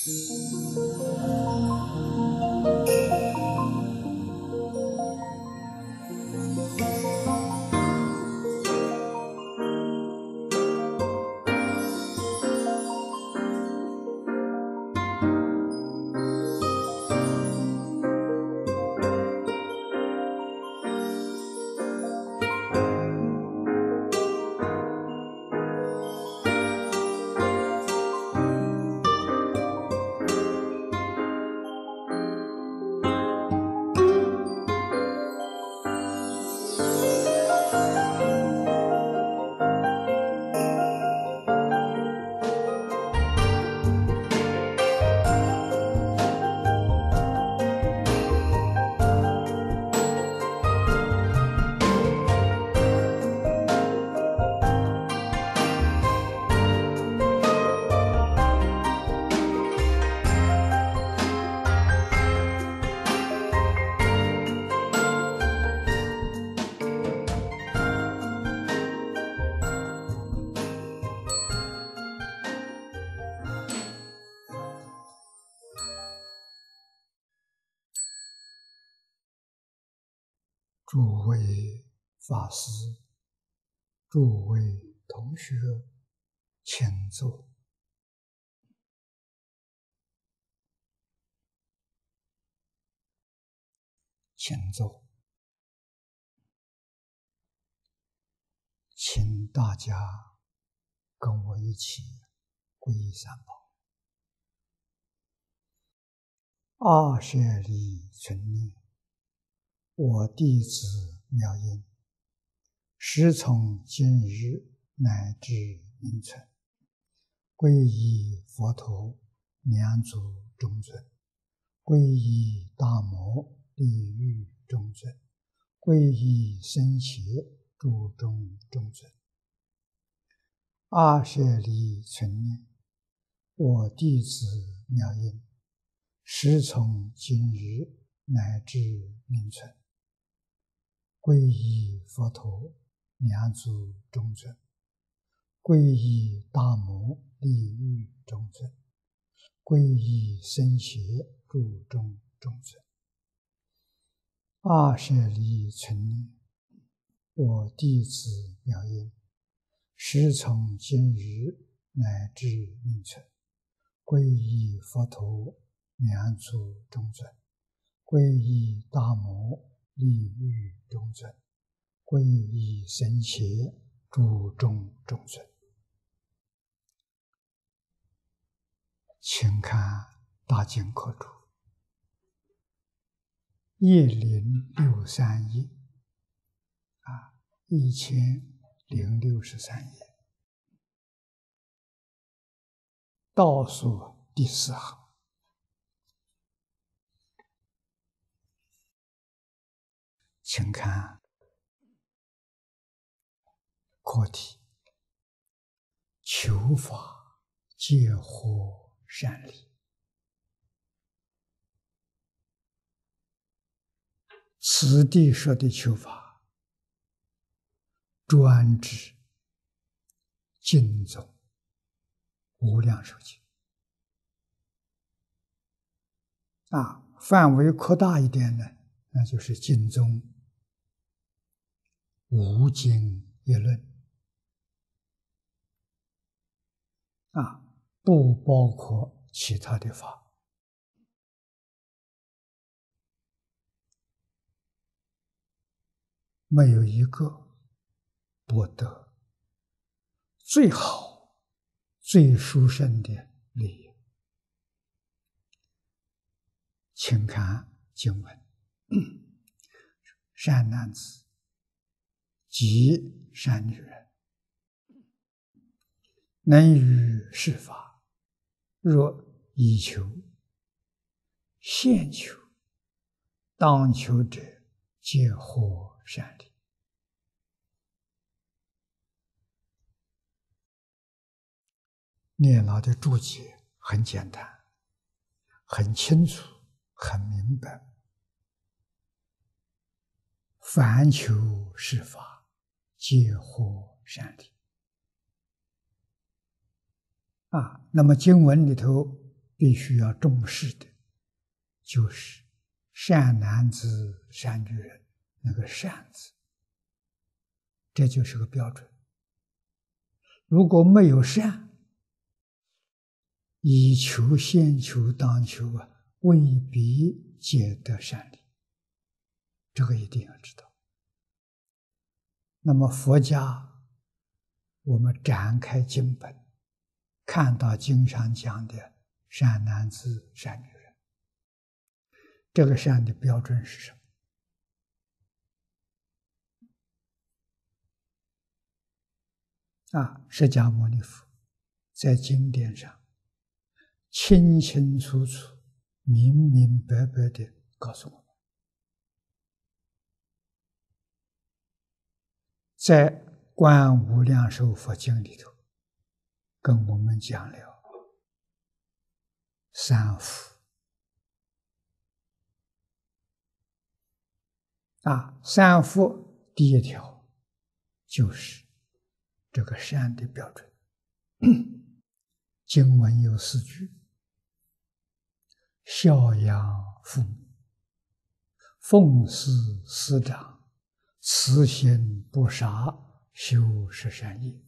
诸位法师，诸位同学，请坐。请坐。请大家跟我一起皈依三宝。阿舍利存念，我弟子妙音，时从今日乃至明存，皈依佛陀，两祖中尊，皈依大摩地狱中尊，皈依僧伽诸中中尊。阿舍利存念，我弟子妙音，时从今日乃至明存，皈依佛陀，两祖中尊，皈依大摩地狱中尊，皈依僧伽诸中中尊。阿舍利存念，我弟子妙音，时从今日乃至明存，皈依佛陀，两祖中尊，皈依大摩地狱中尊，皈依僧伽诸中中尊。请看大经课注1063页1063页，倒数第4行。请看课题：求法皆获善利。此地说的求法，专指经宗无量寿经范围扩大一点呢，那就是经宗无经一论不包括其他的法。没有一个博得最好、最殊胜的利益。请看经文：善男子及善女人，能于是法，若以求、现求、当求者，皆获善利。念老的注解很简单，很清楚，很明白。凡求是法，皆获善利。那么经文里头必须要重视的，就是善男子、善女人那个善字，这就是个标准。如果没有善，以求先求当求未必皆得善利，这个一定要知道。那么佛家，我们展开经本，看到经上讲的善男子、善女人，这个善的标准是什么？释迦牟尼佛在经典上清清楚楚、明明白白地告诉我们，在《观无量寿佛经》里头跟我们讲了三福。三福第一条就是这个善的标准。经文有4句：孝养父母，奉事师长，慈心不杀，修十善业。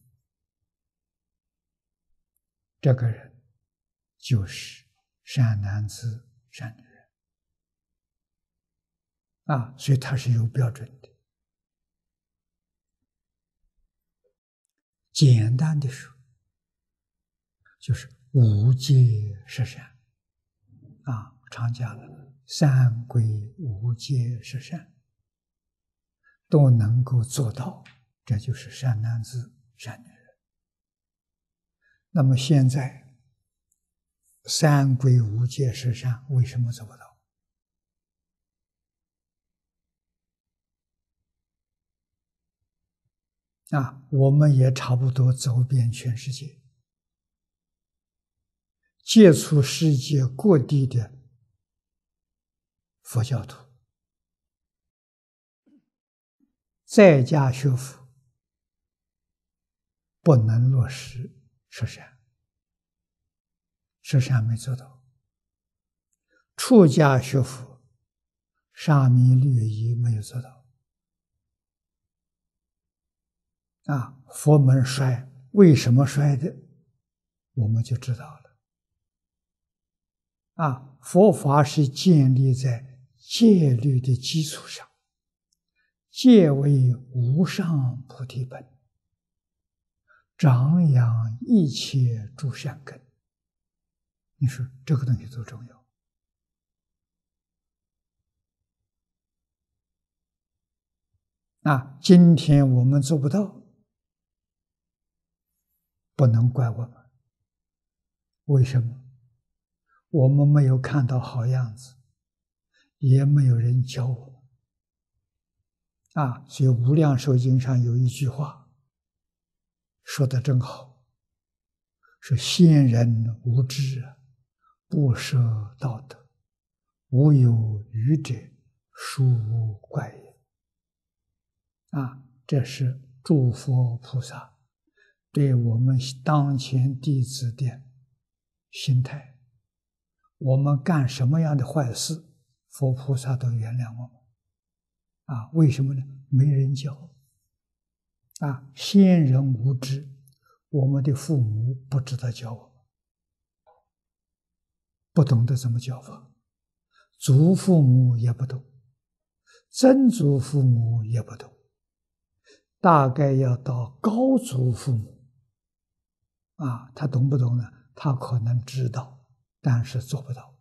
这个人就是善男子、善女人所以他是有标准的。简单的说，就是五戒十善常讲了三归五戒十善都能够做到，这就是善男子、善女人。那么现在三归五戒十善为什么做不到？我们也差不多走遍全世界，接触世界各地的佛教徒，在家学佛不能落实十善，十善没做到；出家学佛沙弥律仪没有做到。佛门衰，为什么衰的？我们就知道了。佛法是建立在戒律的基础上，戒为无上菩提本，长养一切诸善根。你说这个东西多重要今天我们做不到，不能怪我们。为什么？我们没有看到好样子，也没有人教我们所以《无量寿经》上有一句话说得真好，说先人无知，不舍道德，无有愚者，殊无怪也。这是诸佛菩萨对我们当前弟子的心态。我们干什么样的坏事，佛菩萨都原谅我们为什么呢？没人教先人无知，我们的父母不知道教我们，不懂得怎么教法，祖父母也不懂，曾祖父母也不懂，大概要到高祖父母他懂不懂呢？他可能知道，但是做不到。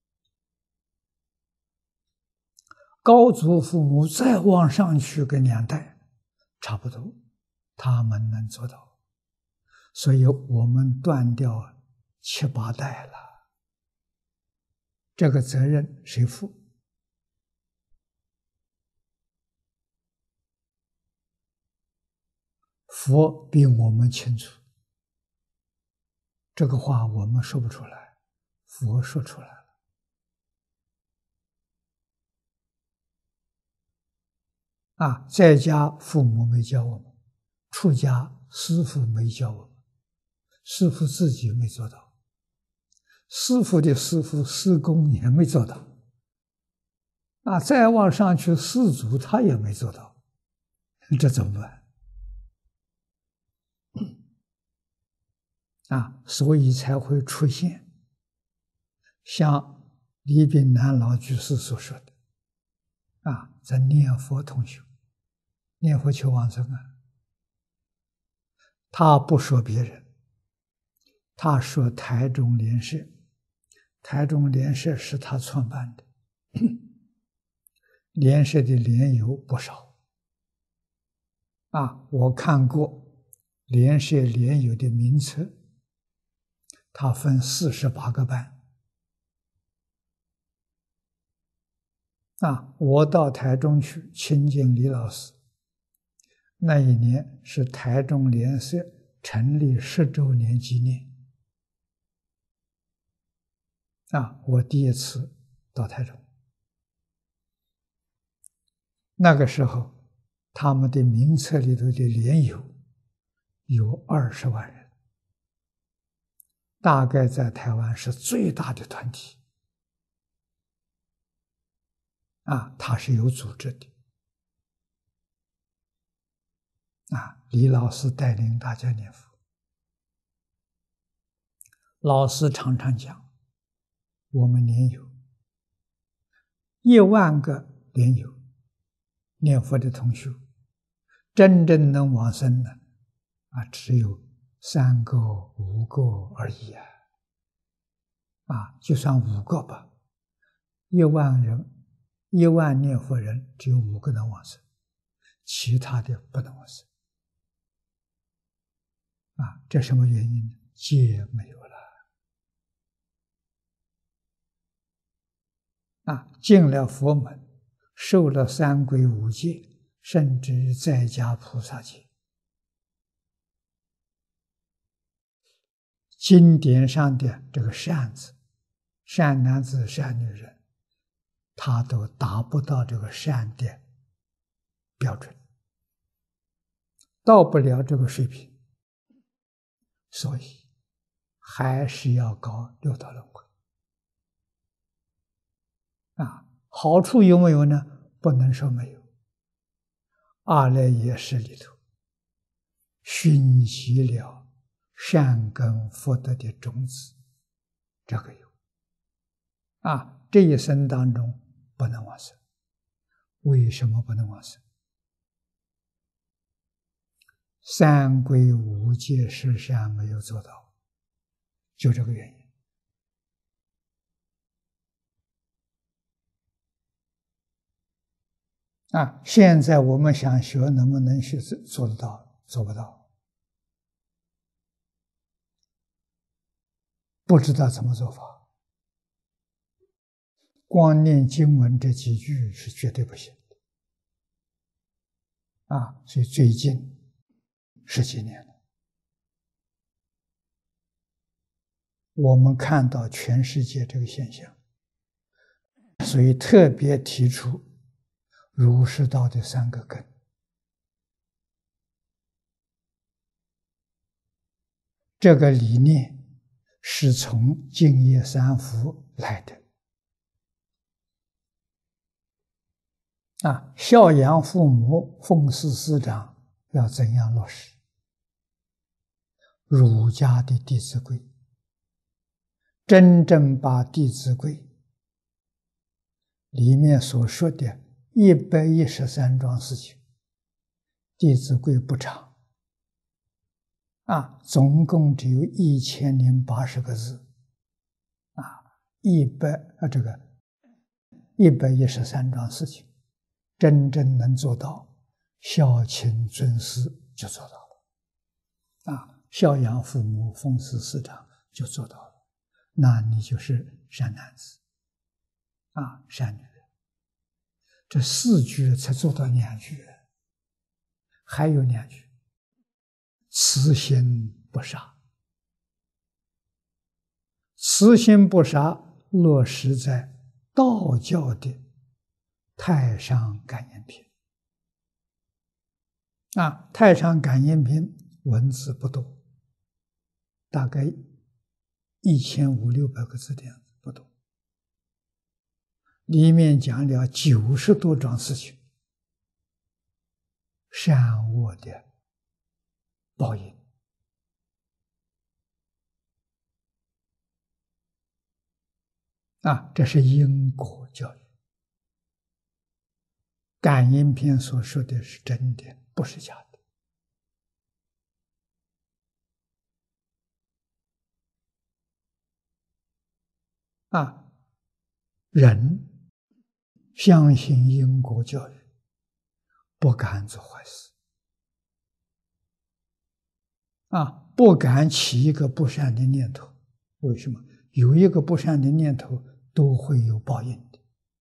高祖父母再往上去个2代，差不多他们能做到，所以我们断掉7、8代了，这个责任谁负？佛比我们清楚，这个话我们说不出来，佛说出来了在家父母没教我们，出家师父没教我们，师父自己没做到， 师父的师父师公也没做到，再往上去师祖他也没做到，这怎么办？所以才会出现像李炳南老居士所说的在念佛同修、念佛求往生他不说别人，他说台中莲社，台中莲社是他创办的，莲社的莲友不少我看过莲社莲友的名册，它分48个班我到台中去亲近李老师，那一年是台中莲社成立10周年纪念我第一次到台中，那个时候他们的名册里头的莲友有20万人，大概在台湾是最大的团体它是有组织的李老师带领大家念佛，老师常常讲，我们莲友1万个莲友念佛的同修，真正能往生的只有3个、5个而已就算5个吧，1万人，1万念佛人只有5个能往生，其他的不能往生这什么原因呢？戒没有了进了佛门，受了3皈5戒，甚至在家菩萨戒，经典上的这个善字，善男子善女人，他都达不到这个善的标准，到不了这个水平，所以还是要搞六道轮回好处有没有呢？不能说没有。阿赖耶识里头熏习了善根福德的种子，这个有这一生当中不能往生。为什么不能往生？3皈5戒十善没有做到，就这个原因现在我们想学，能不能学做得到？做不到，不知道怎么做法。光念经文这几句是绝对不行的所以最近10几年了，我们看到全世界这个现象，所以特别提出儒释道的3个根。这个理念是从净业三福来的孝养父母，奉事师长，要怎样落实？儒家的《弟子规》，真正把《弟子规》里面所说的113桩事情，《弟子规》不长总共只有1080个字113桩事情，真正能做到孝亲尊师就做到了孝养父母，奉事师长就做到了，那你就是善男子善女人。这4句才做到2句，还有2句，慈心不杀。慈心不杀落实在道教的太上感应篇太上感应篇文字不多，大概 1500-1600个字的样子，不懂。里面讲了90多桩事情，善恶的报应啊，这是因果教育。感应篇所说的是真的，不是假的。啊，人相信因果教育，不敢做坏事，啊，不敢起一个不善的念头。为什么？有一个不善的念头，都会有报应的。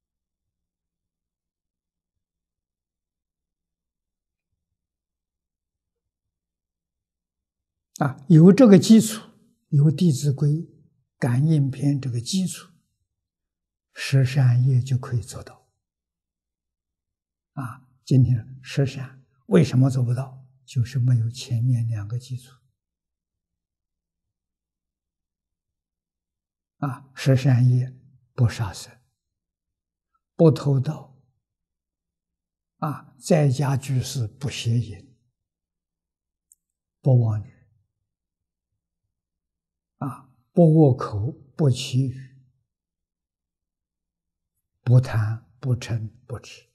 啊，有这个基础，有《弟子规》感应篇这个基础，十善业就可以做到。啊，今天十善为什么做不到？就是没有前面2个基础。啊，十善业不杀生，不偷盗，啊，在家居士不邪淫，不妄语，啊，不恶口，不绮语，不贪，不嗔，不痴。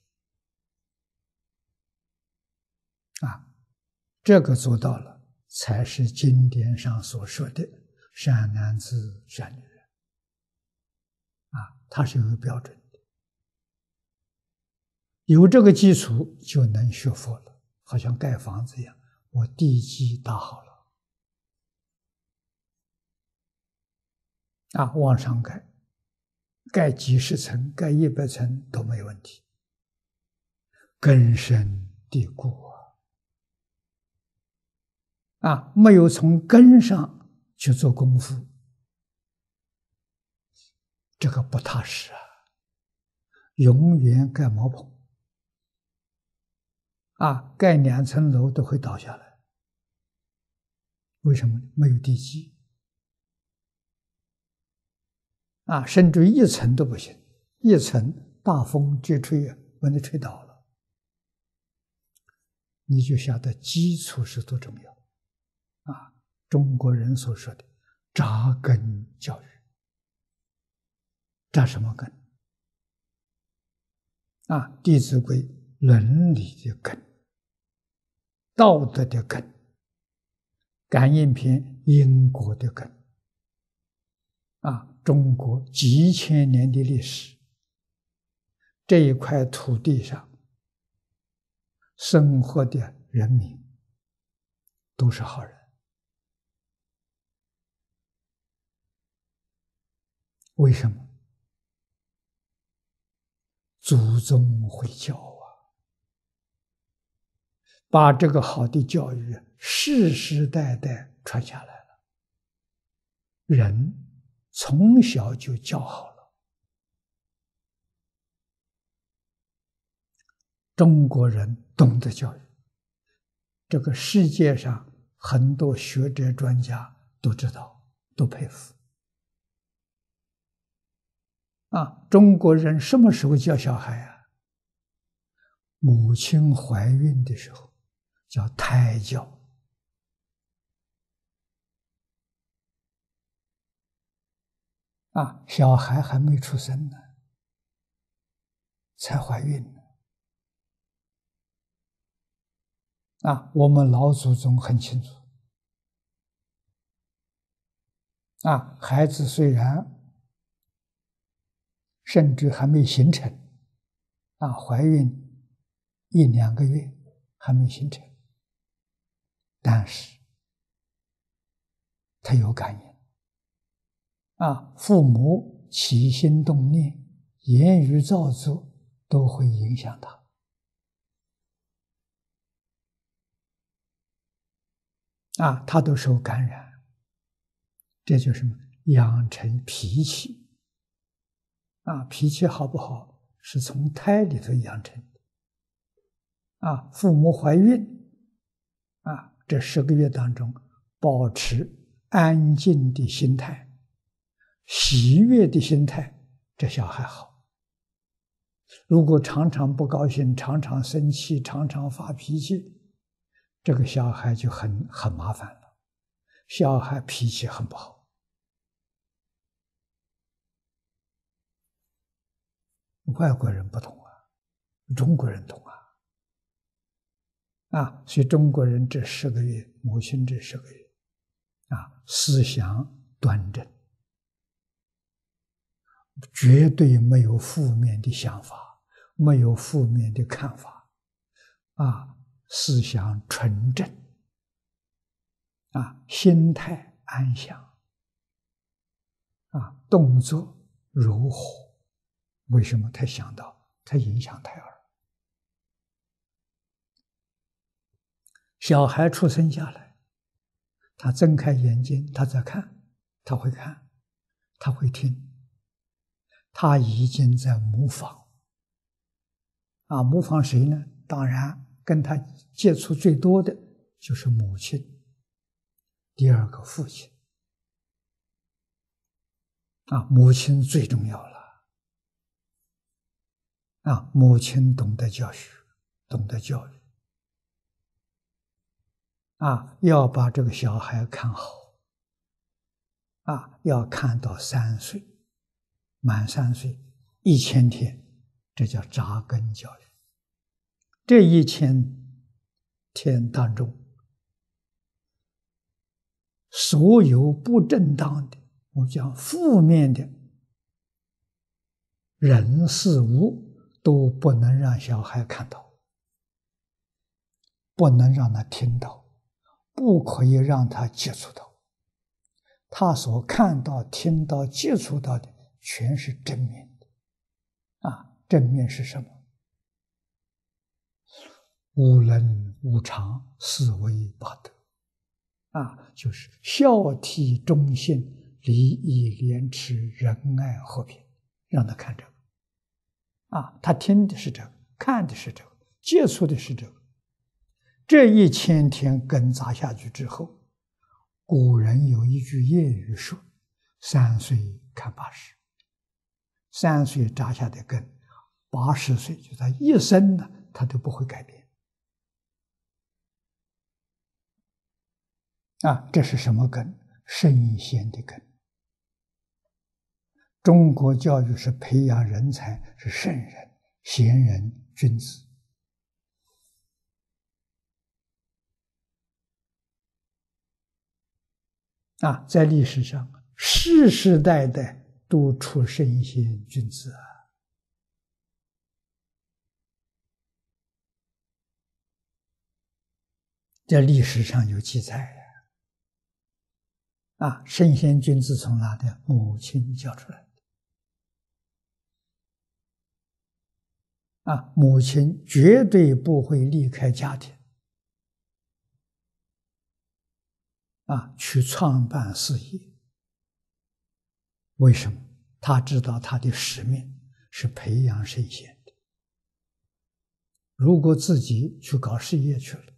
啊，这个做到了，才是经典上所说的善男子、善女人。啊，它是有个标准的，有这个基础就能学佛了，好像盖房子一样，我地基打好了，啊，往上盖，盖几十层、盖100层都没问题，根深蒂固啊，没有从根上去做功夫，这个不踏实啊，永远盖茅棚。啊，盖2层楼都会倒下来，为什么？没有地基。啊，甚至1层都不行，1层大风接吹啊，把你吹倒了。你就晓得基础是多重要啊！中国人所说的扎根教育，扎什么根？啊，《弟子规》伦理的根，道德的根，感应篇因果的根。啊，中国几千年的历史，这一块土地上生活的人民都是好人。为什么？祖宗会教啊，把这个好的教育世世代代传下来了，人从小就教好了。中国人懂得教育，这个世界上很多学者专家都知道，都佩服。啊，中国人什么时候教小孩啊？母亲怀孕的时候叫胎教。啊，小孩还没出生呢，才怀孕呢。啊，我们老祖宗很清楚。啊，孩子虽然甚至还没形成，啊，怀孕1、2个月还没形成，但是他有感应。啊，父母起心动念、言语造作都会影响他。啊，他都受感染，这就是什么？养成脾气。啊，脾气好不好是从胎里头养成的。啊，父母怀孕，啊，这10个月当中，保持安静的心态， 喜悦的心态，这小孩好。如果常常不高兴，常常生气，常常发脾气，这个小孩就很麻烦了。小孩脾气很不好。外国人不同啊，中国人懂啊。所以中国人这10个月，母亲这10个月，思想端正，绝对没有负面的想法，没有负面的看法，思想纯正，心态安详，动作柔和。为什么？他想到他影响胎儿。小孩出生下来，他睁开眼睛，他在看，他会看，他会听，他已经在模仿。模仿谁呢？当然跟他接触最多的就是母亲，第二个父亲。母亲最重要了。母亲懂得教学，懂得教育。要把这个小孩看好。要看到3岁，满3岁，1000天，这叫扎根教育。这1000天当中，所有不正当的，我讲负面的人事物，都不能让小孩看到，不能让他听到，不可以让他接触到。他所看到、听到、接触到的，全是正面的。正面是什么？无能无常，是为八德。就是孝悌忠信、礼义廉耻、仁爱和平，让他看这个。他听的是这个，看的是这个，接触的是这个。这1000天根扎下去之后，古人有一句谚语说：“3岁看80，3岁扎下的根，80岁就他一生呢，他都不会改变。”这是什么根？圣贤的根。中国教育是培养人才，是圣人、贤人、君子。在历史上，世世代代都出圣贤君子在历史上有记载圣贤君子从哪的？母亲教出来的。母亲绝对不会离开家庭去创办事业。为什么？他知道他的使命是培养圣贤的。如果自己去搞事业去了，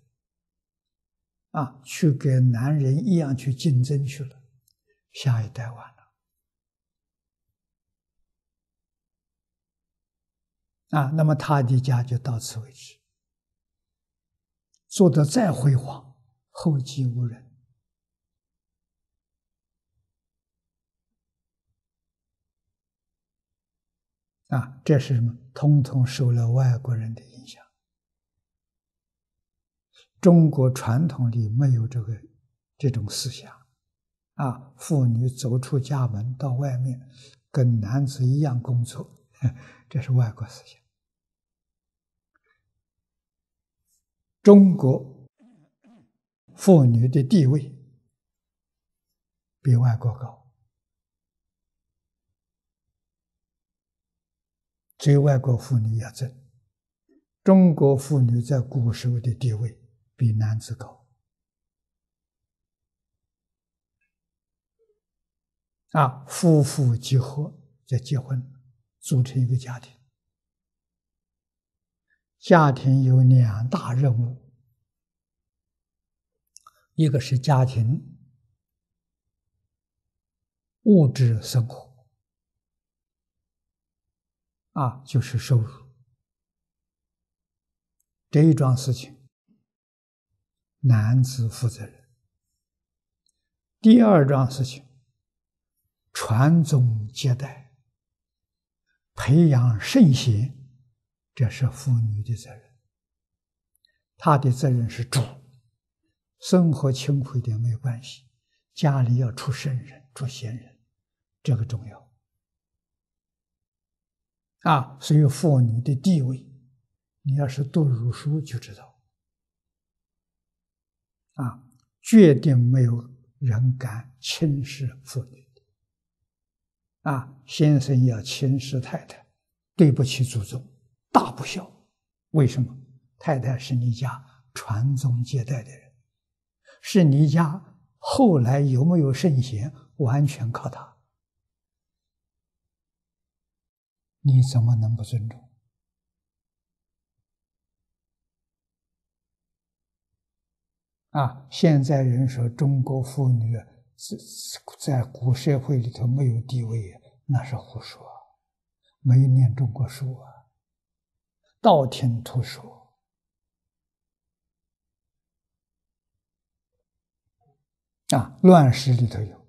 去跟男人一样去竞争去了，下一代完了。那么他的家就到此为止，做得再辉煌，后继无人。这是什么？统统受了外国人的影响。中国传统里没有这种思想妇女走出家门到外面跟男子一样工作，这是外国思想。中国妇女的地位比外国高，所以外国妇女要争。中国妇女在古时候的地位比男子高夫妇结合就结婚，组成一个家庭。家庭有2大任务，一个是家庭物质生活就是收入，这一桩事情男子负责任。第二桩事情，传宗接代，培养圣贤，这是妇女的责任。她的责任是主，生活清苦一点没有关系，家里要出圣人、出贤人，这个重要。所以妇女的地位，你要是读儒书就知道，决定没有人敢轻视妇女先生要轻视太太，对不起祖宗，大不孝。为什么？太太是你家传宗接代的人，是你家后来有没有圣贤，完全靠她。你怎么能不尊重？现在人说中国妇女在古社会里头没有地位，那是胡说，没有念中国书道听途说。乱世里头有，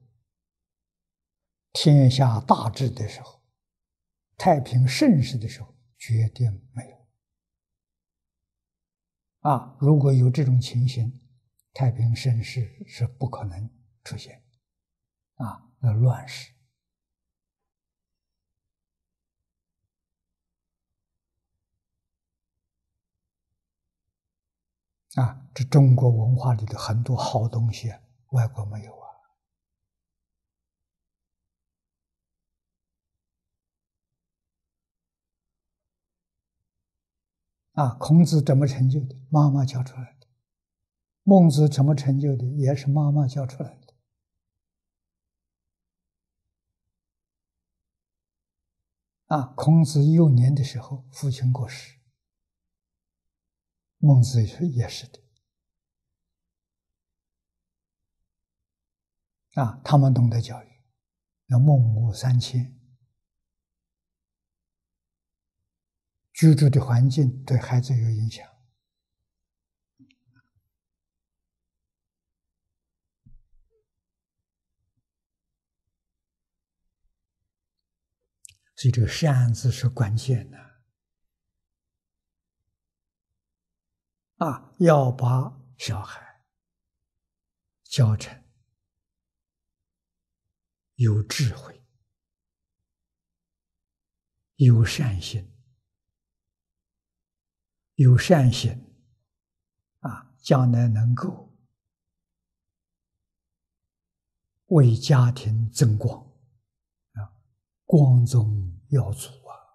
天下大治的时候，太平盛世的时候，绝对没有。如果有这种情形，太平盛世是不可能出现那乱世。这中国文化里的很多好东西，外国没有孔子怎么成就的？妈妈教出来的。孟子怎么成就的？也是妈妈教出来的。孔子幼年的时候，父亲过世，孟子也是的。他们懂得教育，要孟母三迁，居住的环境对孩子有影响。所以这个善字是关键的要把小孩教成有智慧、有善心、有善行将来能够为家庭增光光宗耀祖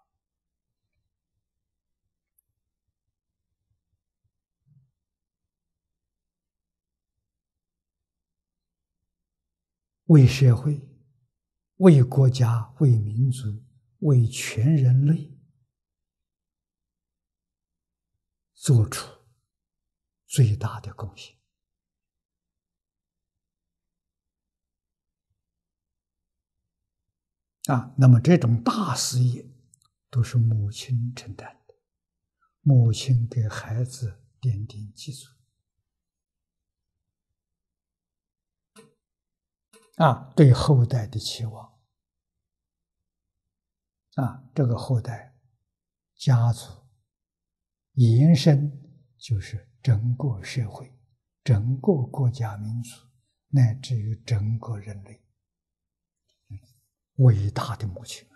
为社会、为国家、为民族、为全人类做出最大的贡献那么这种大事业都是母亲承担的，母亲给孩子奠定基础对后代的期望这个后代家族延伸就是整个社会、整个国家民族，乃至于整个人类，伟大的母亲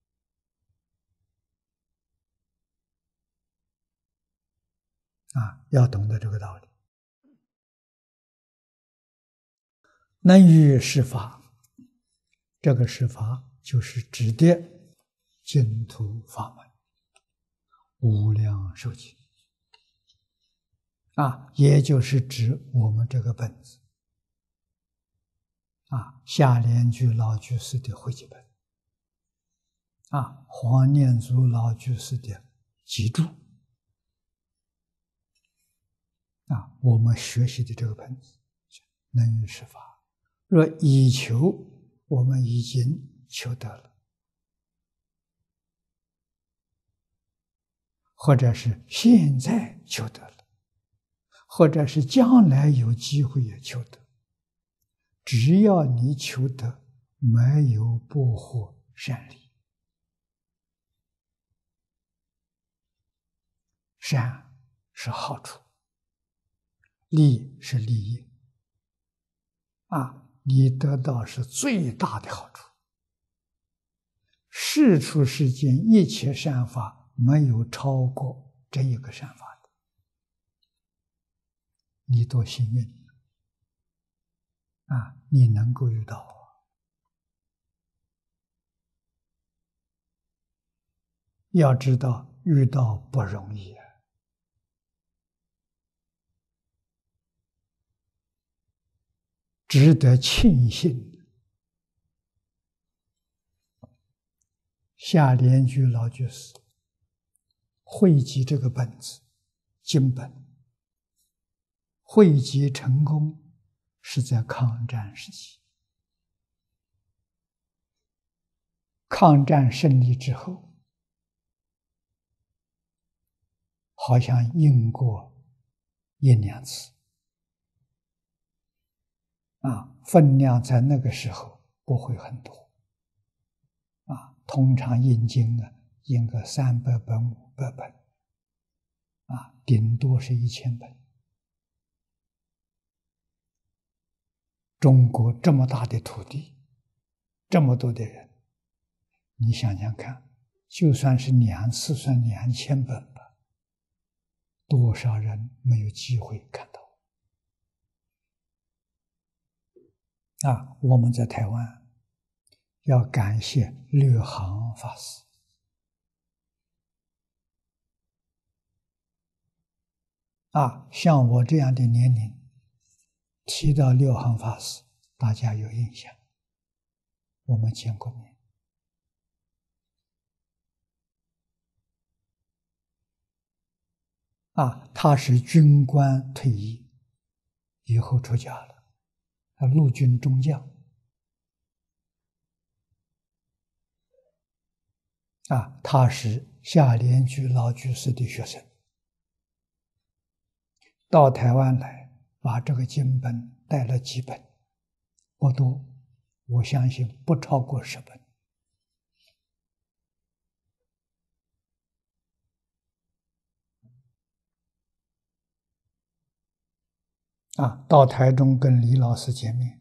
要懂得这个道理。能于是法，这个是法就是指的净土法门，无量寿经也就是指我们这个本子夏莲居老居士的汇集本黄念祖老居士的集注我们学习的这个本子能于是法，若以求我们已经求得了，或者是现在求得了，或者是将来有机会也求得。只要你求得，没有不获善利。善是好处，利是利益。你得到是最大的好处。世出世间一切善法，没有超过这一个善法的。你多幸运你能够遇到。要知道遇到不容易值得庆幸。夏莲居老居士汇集这个本子经本，汇集成功是在抗战时期。抗战胜利之后，好像印过1、2次分量在那个时候不会很多通常印经印个300本、500本顶多是1000本。中国这么大的土地，这么多的人，你想想看，就算是2次算2000本吧，多少人没有机会看到我们在台湾要感谢六行法师像我这样的年龄，提到六行法师，大家有印象，我们见过面他是军官退役以后出家了，陆军中将他是夏莲居老居士的学生，到台湾来把这个经本带了几本，不多，我相信不超过10本到台中跟李老师见面，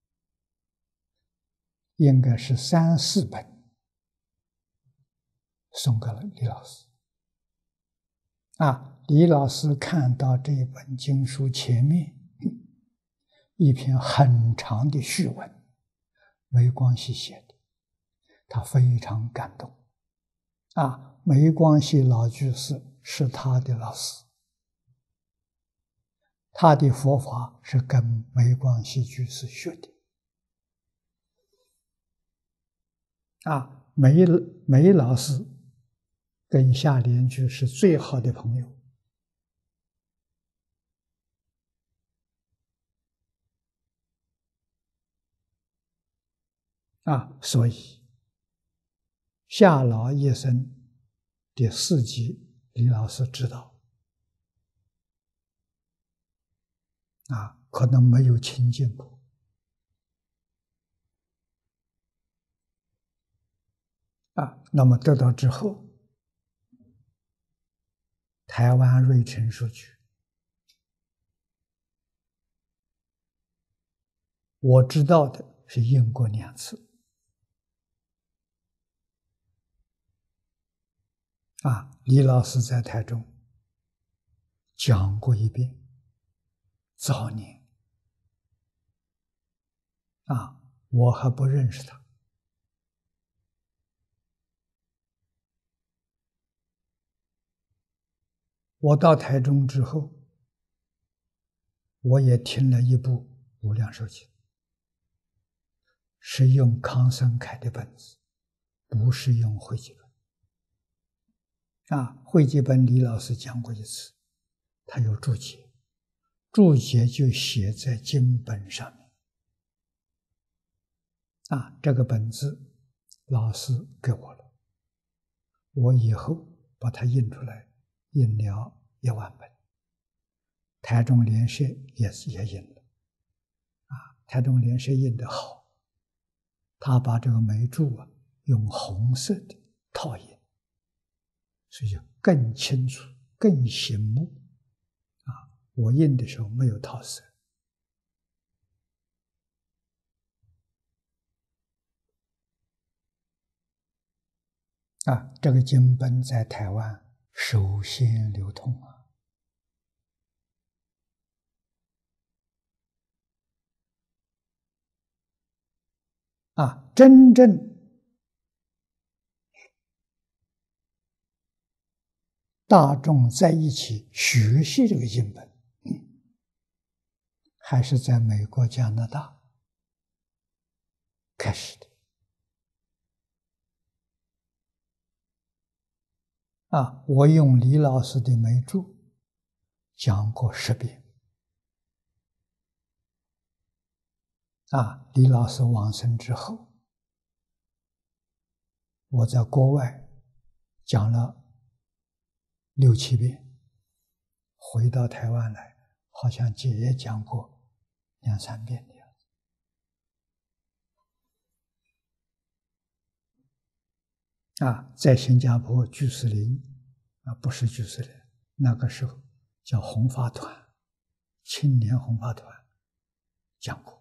应该是3、4本送给了李老师李老师看到这本经书前面一篇很长的序文，梅光系写的，他非常感动梅光系老居士是他的老师，他的佛法是跟梅光系居士学的梅老师跟夏莲居是最好的朋友所以夏老一生的事迹，李老师知道可能没有亲近过那么得到之后，台湾瑞城书局，我知道的是印过2次李老师在台中讲过1遍，早年我还不认识他我到台中之后，我也听了一部《无量寿经》，是用康生凯的本子，不是用汇集本汇集本李老师讲过1次，他有注解，注解就写在经本上面这个本子老师给我了，我以后把它印出来，印了10000本。台中联社也印了，台中联社印得好，他把这个眉注用红色的套印，所以就更清楚、更醒目。我印的时候没有套色。这个经本在台湾首先流通真正大众在一起学习这个经本，还是在美国、加拿大开始的。我用李老师的眉注讲过10遍。李老师往生之后，我在国外讲了6、7遍，回到台湾来，好像也讲过2、3遍的样子。在新加坡居士林，不是居士林，那个时候叫弘法团，青年弘法团讲过。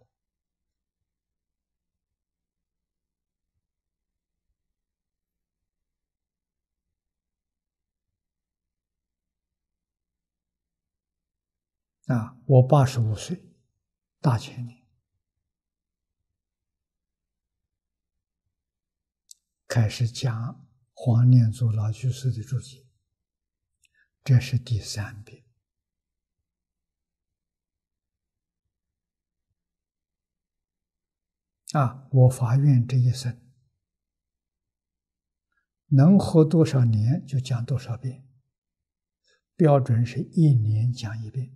我85岁，大前年开始讲黄念祖老居士的注解，这是第3遍。我发愿这一生能活多少年就讲多少遍，标准是1年讲1遍。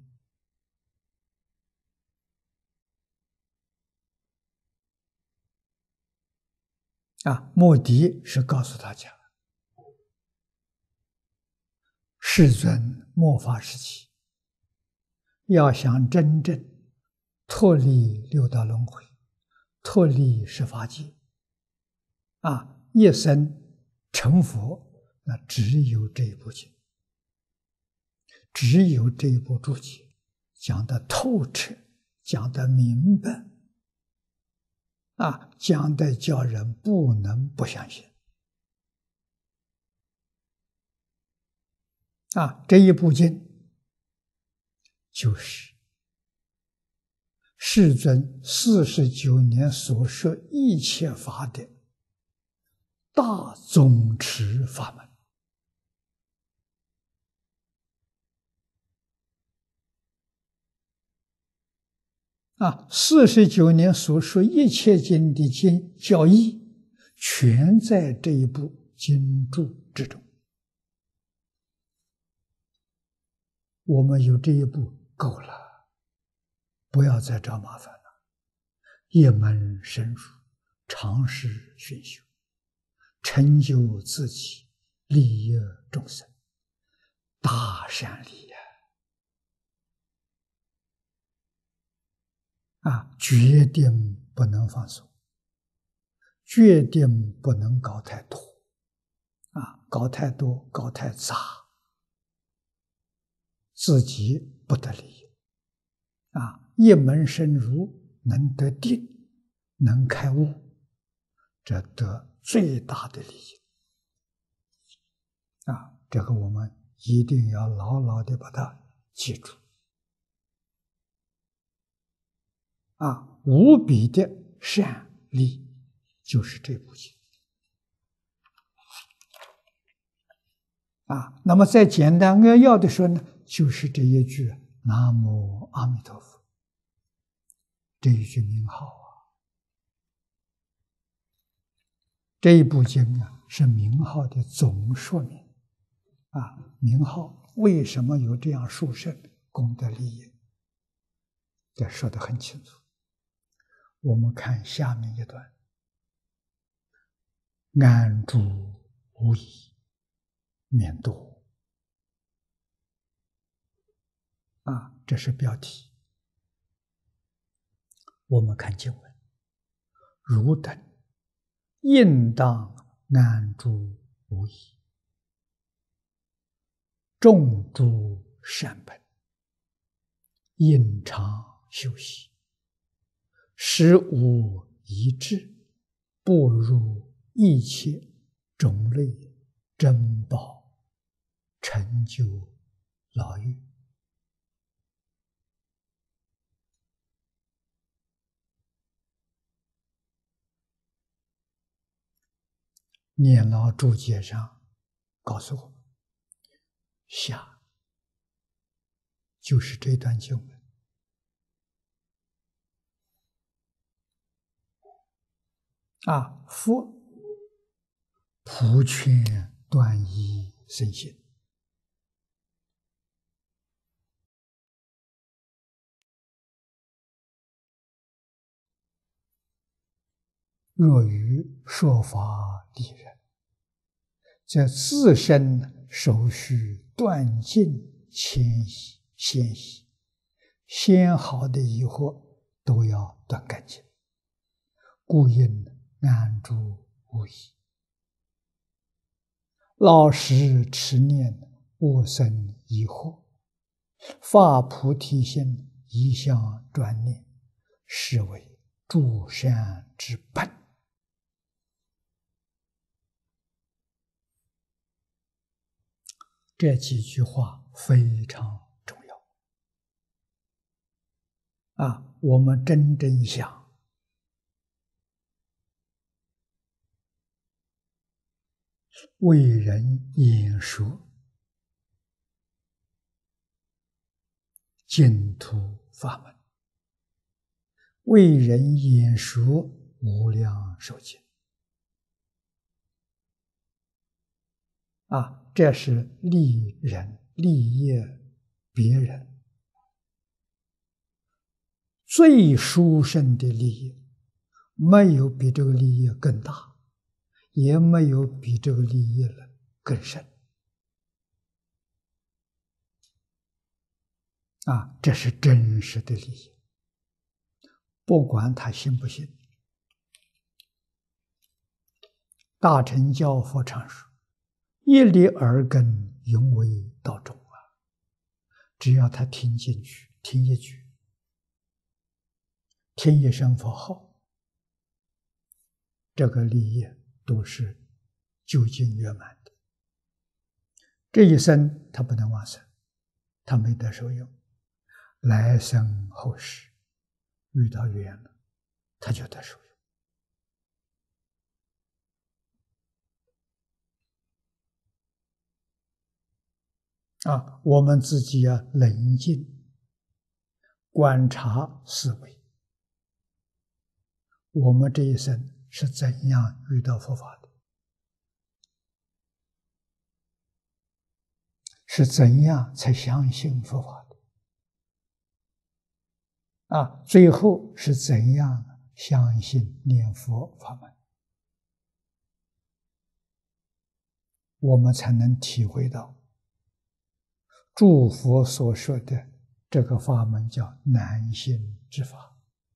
目的是告诉大家，世尊末法时期要想真正脱离六道轮回，脱离十法界，一生成佛，那只有这一部经，只有这一部注解讲得透彻，讲得明白，讲得叫人不能不相信。这一部经就是世尊49年所说一切法的大总持法门。49年所说一切经的教义，全在这一部经注之中。我们有这一部够了，不要再找麻烦了。一门深入，长时熏修，成就自己，利益众生，大善利呀！决定不能放松，决定不能搞太多，搞太多，搞太杂，自己不得利益。一门深入，能得定，能开悟，这得最大的利益。这个我们一定要牢牢的把它记住。无比的善利就是这部经。那么再简单扼要的说呢，就是这一句南无阿弥陀佛，这一句名号这一部经是名号的总说明。名号为什么有这样殊胜功德利益，这说得很清楚。我们看下面一段。 安住无疑，免堕。这是标题。我们看经文：汝等应当安住无疑，种诸善本，应常修习，使无一智，不入一切种类珍宝，成就老狱。念老注解上告诉我们，下就是这段经文。佛普劝断疑生信，若于说法利人，则自身首须断尽先习，先好的疑惑都要断干净，故应安住无疑，老实持念，勿生疑惑，发菩提心，一向专念，是为诸善之本。这几句话非常重要我们真正想为人演说净土法门，为人演说无量寿经这是利人利业别人最殊胜的利益，没有比这个利益更大，也没有比这个利益更深这是真实的利益，不管他信不信。大乘教佛常说，一粒耳根，永为道种只要他听进去，听一句，听一声佛号，这个利益都是究竟圆满的。这一生他不能往生，他没得受用，来生后世遇到缘了，他就得受用我们自己要冷静观察思维，我们这一生是怎样遇到佛法的，是怎样才相信佛法的最后是怎样相信念佛法门，我们才能体会到诸佛所说的这个法门叫难信之法，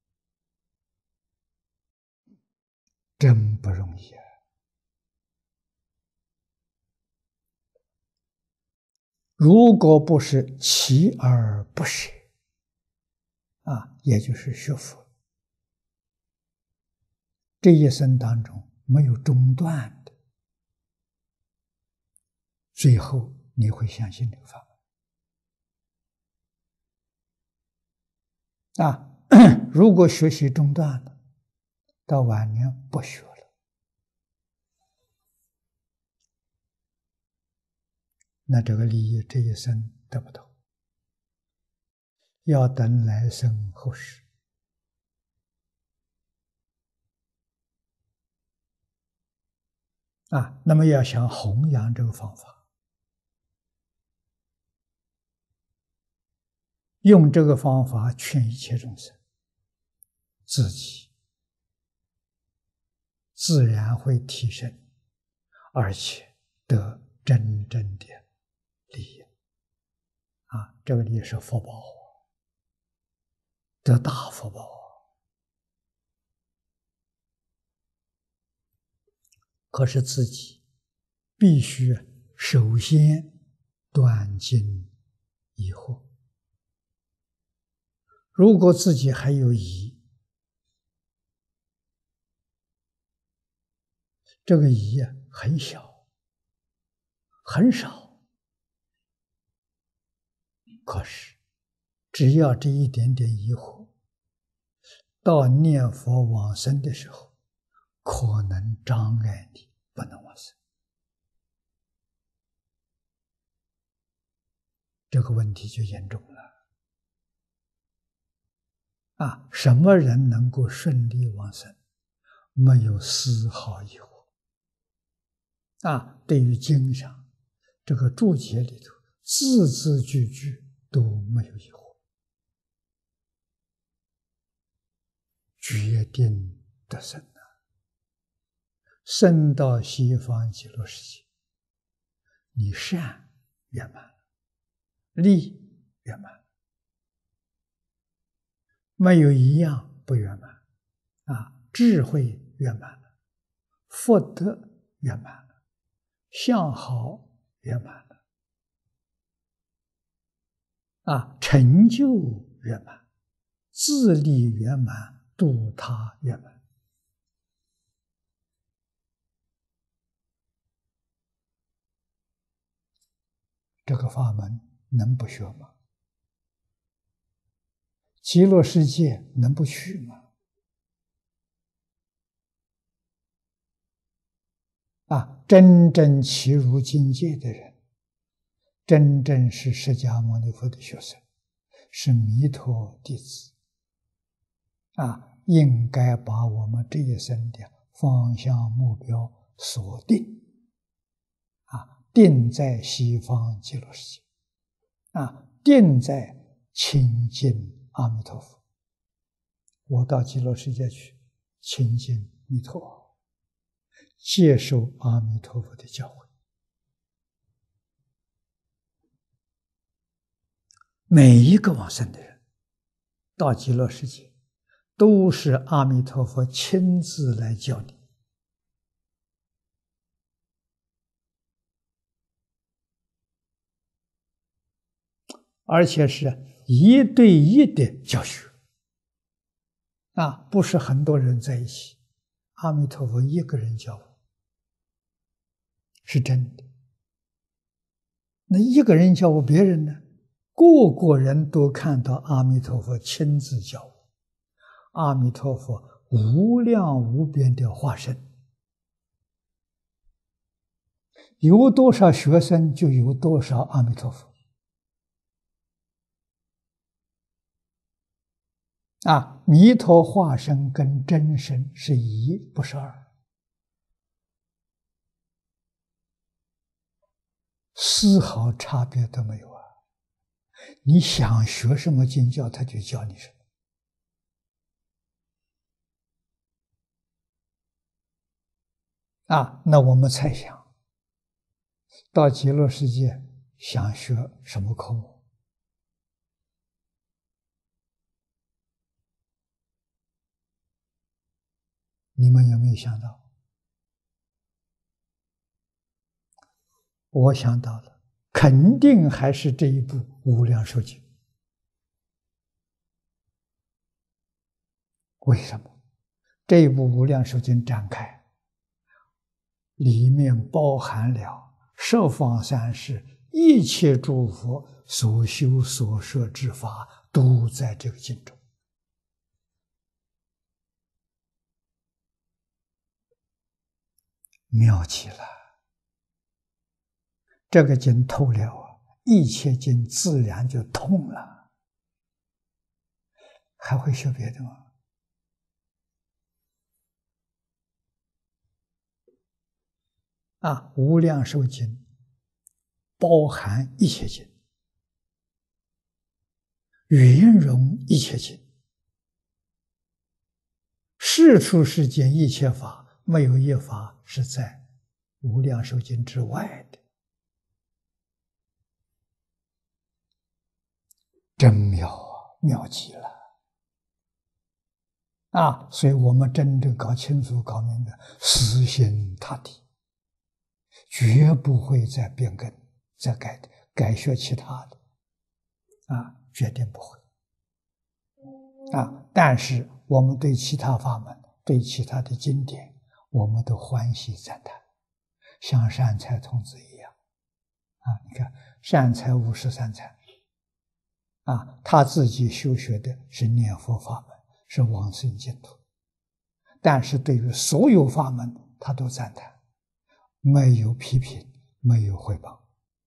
真不容易如果不是锲而不舍也就是学佛，这一生当中没有中断的，最后你会相信这个法门如果学习中断了，到晚年不学了，那这个利益这一生得不到，要等来生后世那么要想弘扬这个方法，用这个方法劝一切众生，自己自然会提升而且得真正的利益啊！这个利益是福报，得大福报。可是自己必须首先断尽疑惑。如果自己还有疑，这个疑很小，很少，可是只要这一点点疑惑，到念佛往生的时候，可能障碍你不能往生。这个问题就严重了。什么人能够顺利往生？没有丝毫疑惑。对于经上这个注解里头，字字句句都没有疑惑，决定得生啊！生到西方极乐世界，你善圆满了，利圆满了，没有一样不圆满智慧圆满了，福德圆满了，相好圆满了成就圆满，自利圆满，度他圆满。这个法门能不学吗？极乐世界能不去吗？真正契入境界的人，真正是释迦牟尼佛的学生，是弥陀弟子应该把我们这一生的方向目标锁定定在西方极乐世界定在亲近阿弥陀佛。我到极乐世界去亲近弥陀，接受阿弥陀佛的教诲。每一个往生的人到极乐世界，都是阿弥陀佛亲自来教你。而且是一对一的教学不是很多人在一起，阿弥陀佛一个人教我，是真的。那一个人教我，别人呢？个个人都看到阿弥陀佛亲自教我，阿弥陀佛无量无边的化身，有多少学生就有多少阿弥陀佛弥陀化身跟真身是一，不是二，丝毫差别都没有你想学什么经教，他就教你什么那我们猜想，到极乐世界想学什么科目？你们有没有想到？我想到了，肯定还是这一部《无量寿经》。为什么？这一部《无量寿经》展开，里面包含了十方三世一切诸佛所修所摄之法，都在这个经中。妙极了！这个经透了一切经自然就通了。还会学别的吗？无量寿经包含一切经，圆融一切经，世出世间一切法，没有一法是在无量寿经之外的，真妙啊，妙极了啊！所以我们真正搞清楚、搞明白，死心塌地，绝不会再变更、再改学其他的啊，绝对不会啊！但是我们对其他法门、对其他的经典，我们都欢喜赞叹，像善财童子一样啊！你看善财53参啊，他自己修学的是念佛法门，是往生净土，但是对于所有法门，他都赞叹，没有批评，没有诽谤。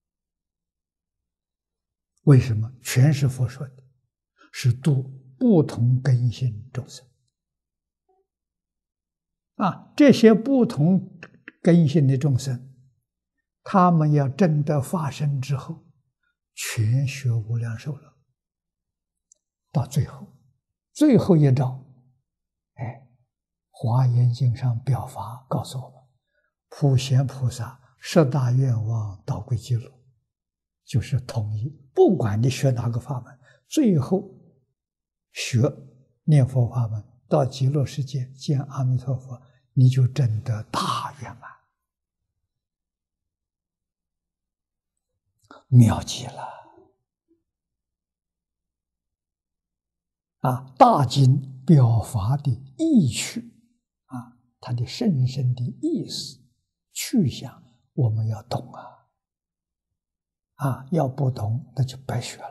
为什么？全是佛说的，是度不同根性众生啊！这些不同根性的众生，他们要证得法身之后，全学无量寿了。到最后一招，华严经上表法告诉我们，普贤菩萨10大愿望导归极乐，就是统一，不管你学哪个法门，最后学念佛法门，到极乐世界见阿弥陀佛，你就证得大圆满，妙极了啊！大经表法的意趣啊，它的深深的意思去向，我们要懂啊！要不懂，那就白学了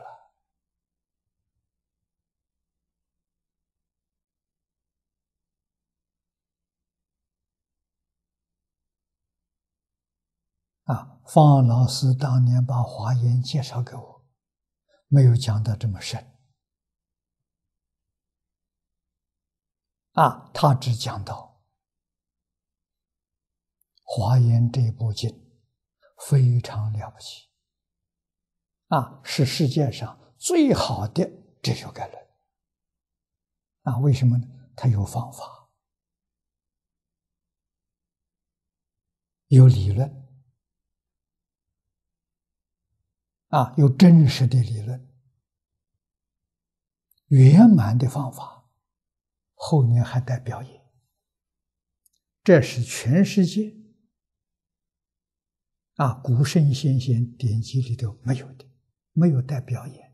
啊！方老师当年把华严介绍给我，没有讲得这么深啊，他只讲到华严这部经非常了不起啊，是世界上最好的哲学概论啊！为什么呢？它有方法，有理论啊，有真实的理论，圆满的方法，后面还带表演，这是全世界啊古圣先贤典籍里头没有的，没有带表演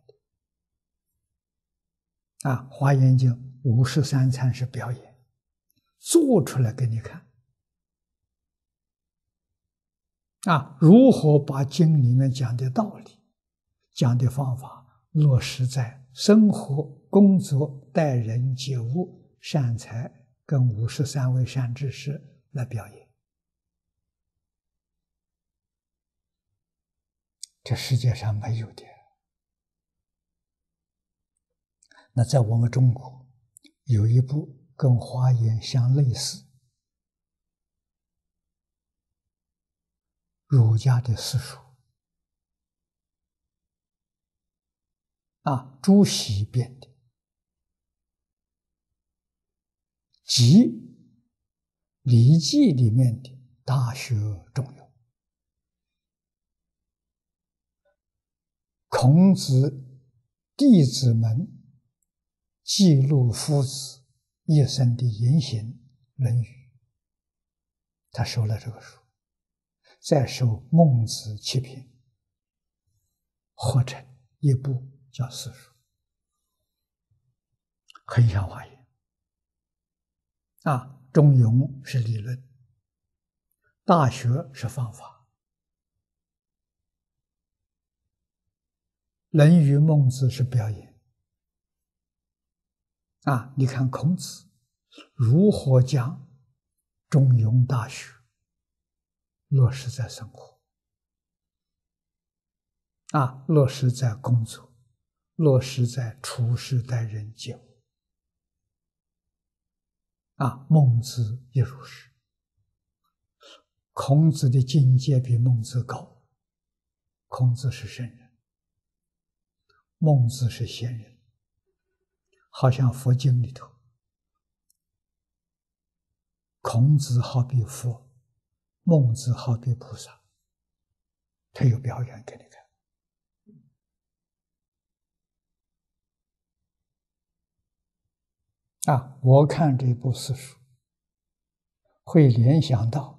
的啊！华严经53参是表演，做出来给你看啊！如何把经里面讲的道理、讲的方法落实在生活、工作、待人接物、善财跟53位善知识来表演，这世界上没有的。那在我们中国有一部跟华严相类似，儒家的四书啊，朱熹编的，即《礼记》里面的《大学》中庸，孔子弟子们记录夫子一生的言行，《论语》，他收了这个书，再收孟子七篇，合成一部叫四书，很像华严啊。中庸是理论，大学是方法，论语孟子是表演啊。你看孔子如何将中庸大学落实在生活啊，落实在工作，落实在处事待人接物啊。孟子也如是，孔子的境界比孟子高，孔子是圣人，孟子是贤人，好像佛经里头，孔子好比佛， 孟子好比菩萨，他有表演给你看。我看这部四书，会联想到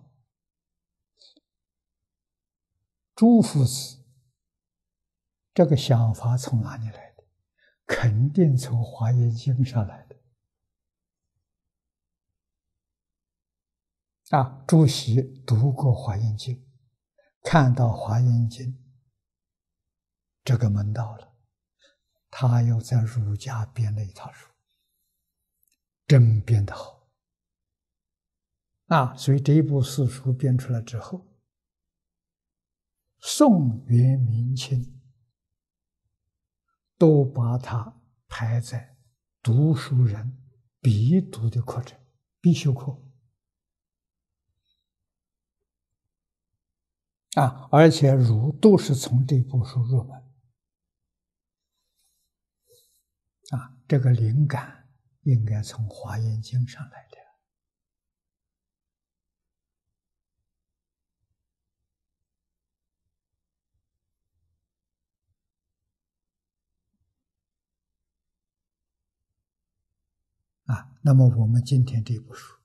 朱夫子这个想法从哪里来的？肯定从《华严经》上来的。朱熹读过《华严经》，看到《华严经》这个门道了，他又在儒家编了一套书，真编得好。所以这一部四书编出来之后，宋、元、明清都把它排在读书人必读的课程、必修课。而且儒都是从这部书入门。这个灵感应该从《华严经》上来的。那么我们今天这部书，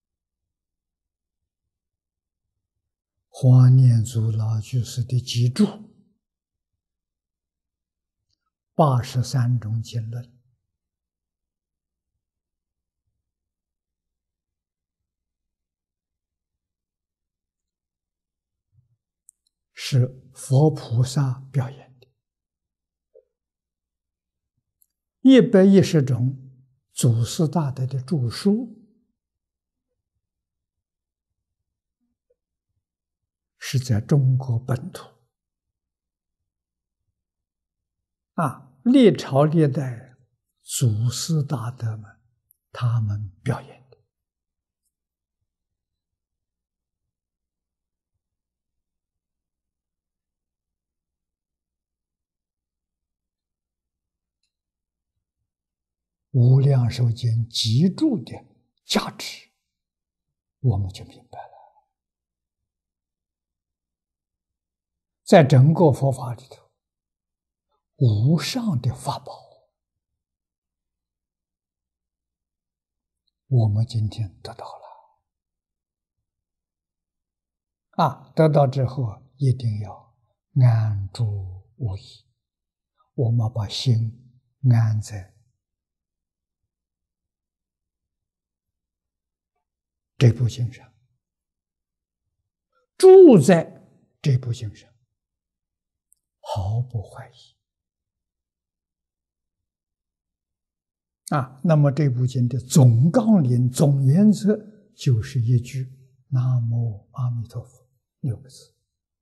华念祖老居士的集注83种经论，是佛菩萨表演的，110种祖师大德的著书，是在中国本土历朝历代祖师大德们他们表演的。无量寿经集注的价值，我们就明白了。在整个佛法里头，无上的法宝，我们今天得到了。得到之后一定要安住无疑，我们把心安在这部经上，住在这部经上，毫不怀疑。那么这部经的总纲领、总原则就是一句“南无阿弥陀佛”6个字。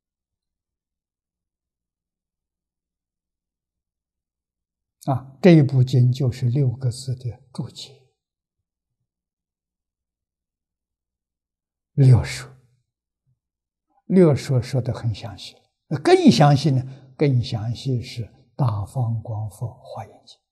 这一部经就是6个字的注解。六说说得很详细，更详细呢？更详细是《大方广佛华严经》。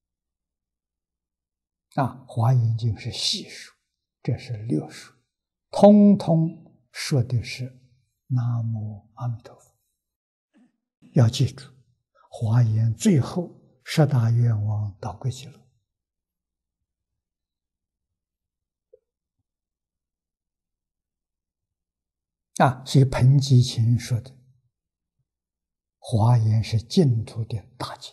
华严经是细说，这是6说，通通说的是南无阿弥陀佛。要记住，华严最后10大愿望导归极乐。所以彭基勤说的，华严是净土的大经。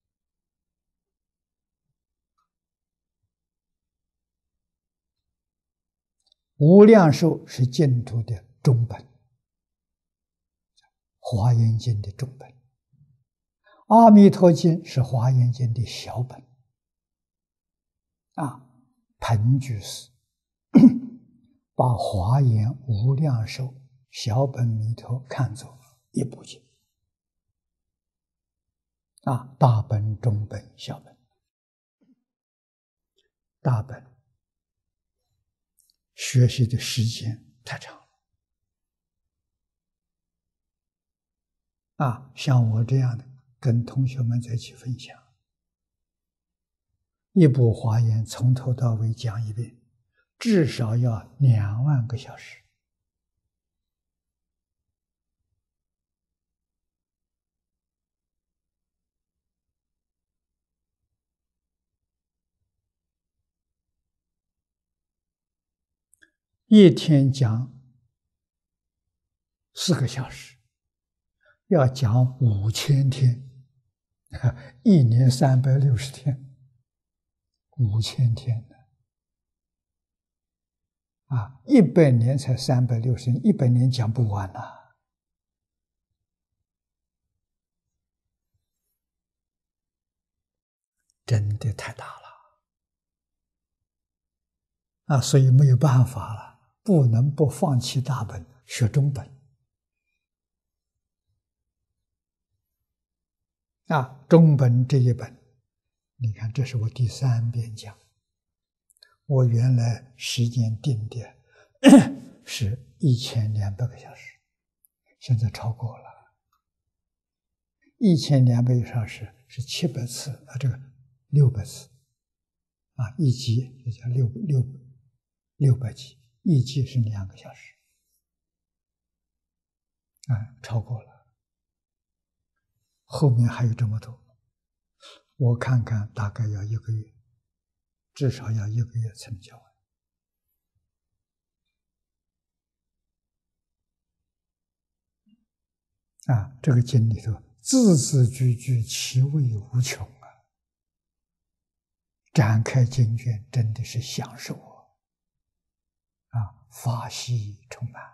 无量寿是净土的中本，华严经的中本。阿弥陀经是华严经的小本。彭居士把华严、无量寿、小本弥陀看作一部经。大本、中本、小本。大本学习的时间太长了。像我这样的跟同学们在一起分享，一部华严从头到尾讲一遍，至少要2万个小时。 一天讲4个小时，要讲5000天，一年360天，5000天啊，100年才360天，100年讲不完呐。真的太大了啊！所以没有办法了，不能不放弃大本，学中本啊！中本这一本，你看，这是我第3遍讲。我原来时间定的是1200个小时，现在超过了。1200个小时是700次啊，这个600次啊，一集就叫600集，一集是2个小时啊，超过了。后面还有这么多，我看看大概要1个月，至少要1个月才能讲完。啊，这个经里头字字句句其味无穷啊！展开经卷真的是享受啊，法喜充满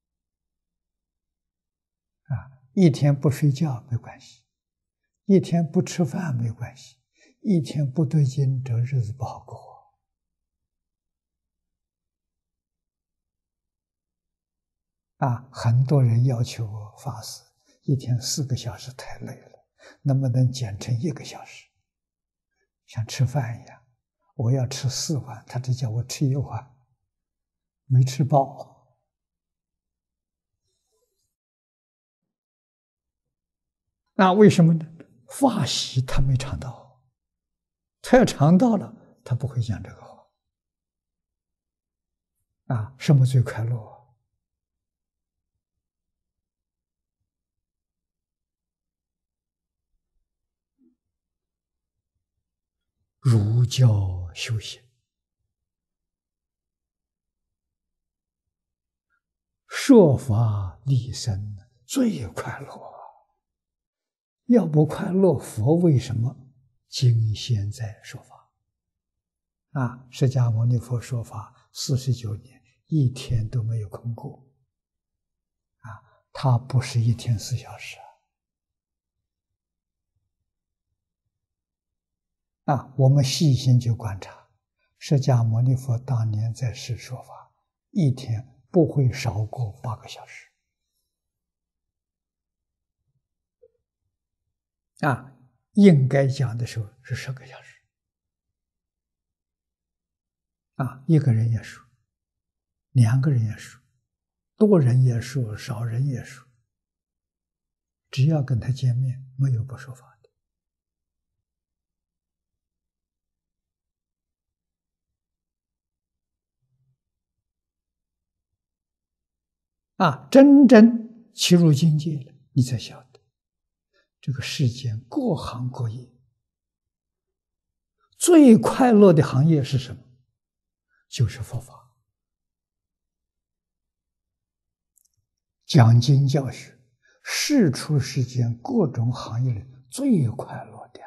啊！一天不睡觉没关系，一天不吃饭没关系，一天不对经，这日子不好过啊！很多人要求我法师一天4个小时太累了，能不能减成1个小时？像吃饭一样，我要吃4碗，他只叫我吃1碗，没吃饱。那为什么呢？法喜他没尝到，他要尝到了，他不会讲这个话。啊，什么最快乐？儒教修行，说法利生最快乐。要不快乐，佛为什么今现在说法？啊，释迦牟尼佛说法49年，一天都没有空过。啊，他不是一天4小时啊！我们细心去观察，释迦牟尼佛当年在世说法，一天不会少过8个小时。啊，应该讲的时候是10个小时。啊，一个人也说，2个人也说，多人也说，少人也说，只要跟他见面，没有不说法的。啊，真正切入境界了，你才晓得，这个世间各行各业最快乐的行业是什么？就是佛法，讲经教学，是出世间各种行业里最快乐的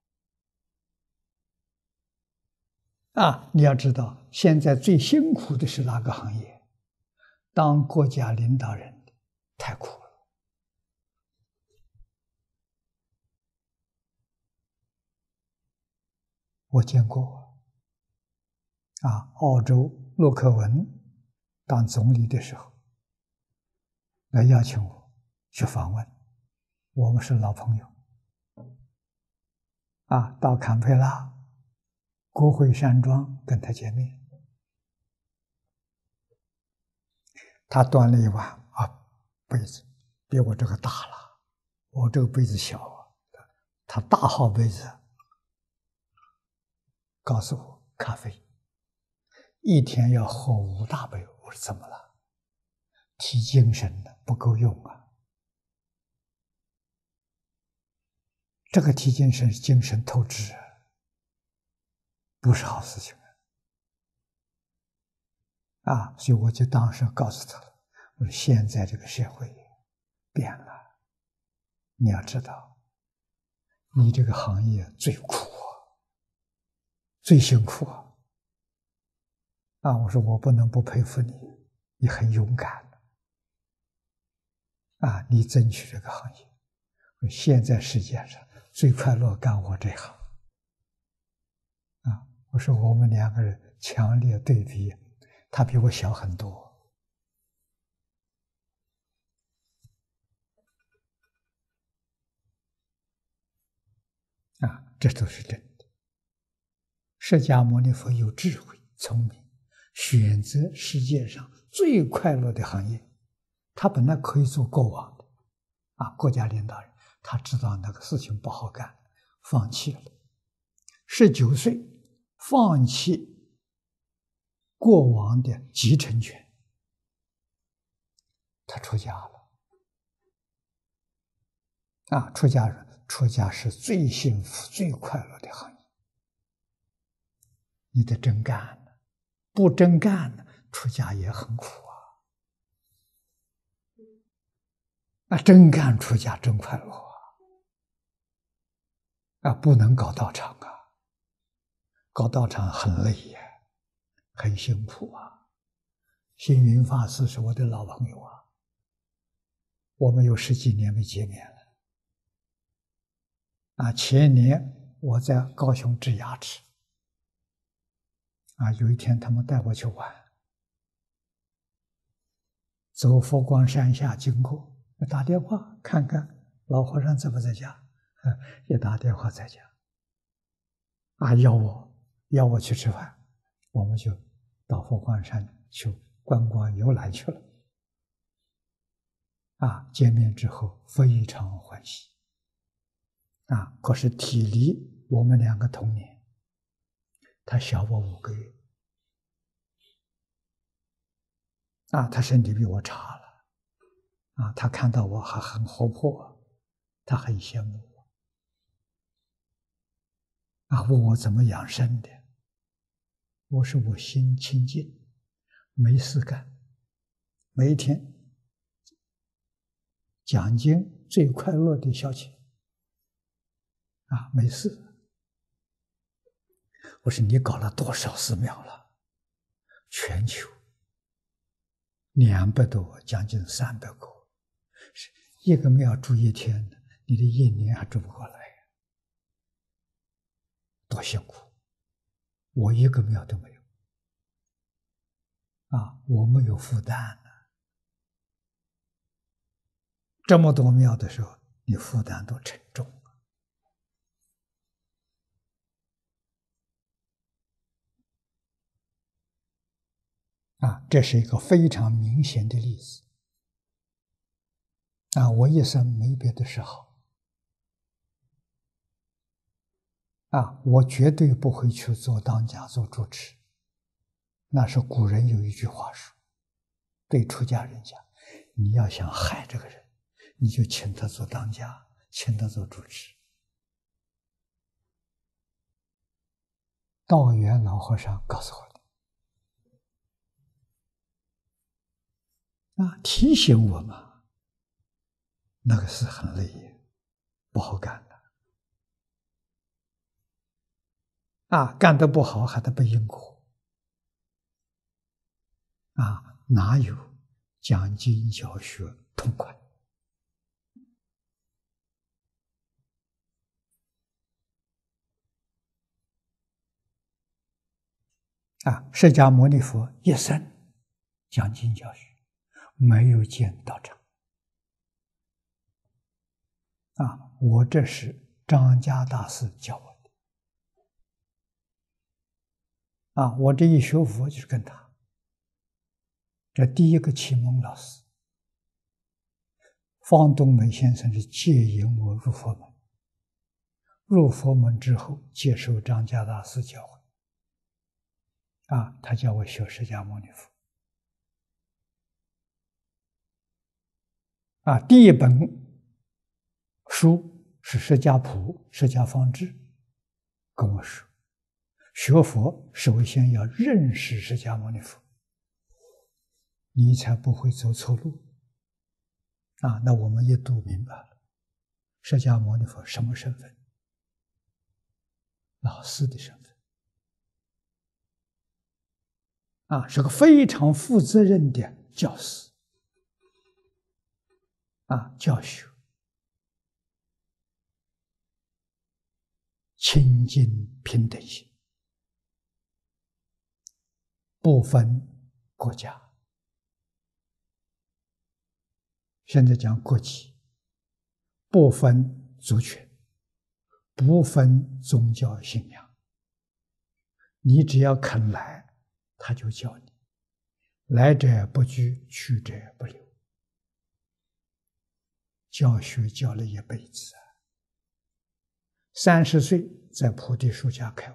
啊！你要知道，现在最辛苦的是哪个行业？当国家领导人的太苦了。我见过啊，澳洲陆克文当总理的时候，来邀请我去访问，我们是老朋友啊，到坎培拉国会山庄跟他见面，他端了一碗杯子，比我这个大了，我这个杯子小啊，他大号杯子，告诉我咖啡一天要喝5大杯。我说怎么了？提精神的不够用啊。这个提精神是精神透支，不是好事情所以我就当时告诉他了，我说现在这个社会变了，你要知道，你这个行业最苦最辛苦我说我不能不佩服你，你很勇敢你争取这个行业。现在世界上最快乐干我这行我说我们两个人强烈对比，他比我小很多这都是真的。释迦牟尼佛有智慧聪明，选择世界上最快乐的行业。他本来可以做国王的国家领导人，他知道那个事情不好干，放弃了。19岁放弃国王的继承权，他出家了出家人，出家是最幸福最快乐的行业。你得真干呢，不真干呢，出家也很苦真干出家真快乐不能搞道场搞道场很累很辛苦星云法师是我的老朋友我们有10几年没见面了前年我在高雄治牙齿有一天他们带我去玩，走佛光山下经过，打电话看看老和尚在不在家，也打电话在家要我去吃饭，我们就到佛光山去观光游览去了见面之后非常欢喜可是体离我们2个同年，他小我5个月他身体比我差了他看到我还很活泼，他很羡慕我问我怎么养生的，我说我心清净，没事干，每一天讲经最快乐的消遣没事。我说你搞了多少寺庙了？全球200多，将近300个，一个庙住1天，你的1年还住不过来，多辛苦！我一个庙都没有我没有负担这么多庙的时候，你负担多沉重这是一个非常明显的例子我一生没别的嗜好我绝对不会去做当家做主持，那是古人有一句话说，对出家人讲，你要想害这个人，你就请他做当家，请他做主持。道元老和尚告诉我的提醒我们那个是很累不好干的干得不好还得背因果哪有讲经教学痛快释迦牟尼佛一生讲经教学，没有见道场我这是张家大师教我的我这一学佛就是跟他，这第一个启蒙老师方东美先生是接引我入佛门，入佛门之后接受张家大师教诲他叫我学释迦牟尼佛第一本书是释迦谱、释迦方志，跟我说学佛首先要认识释迦牟尼佛你才不会走错路。那我们一读明白了，释迦牟尼佛什么身份？老师的身份。是个非常负责任的教师。教学清净平等心，不分国家。现在讲国籍，不分族群，不分宗教信仰。你只要肯来，他就教你。来者不拒，去者不留。教学教了一辈子30岁在菩提树下开悟，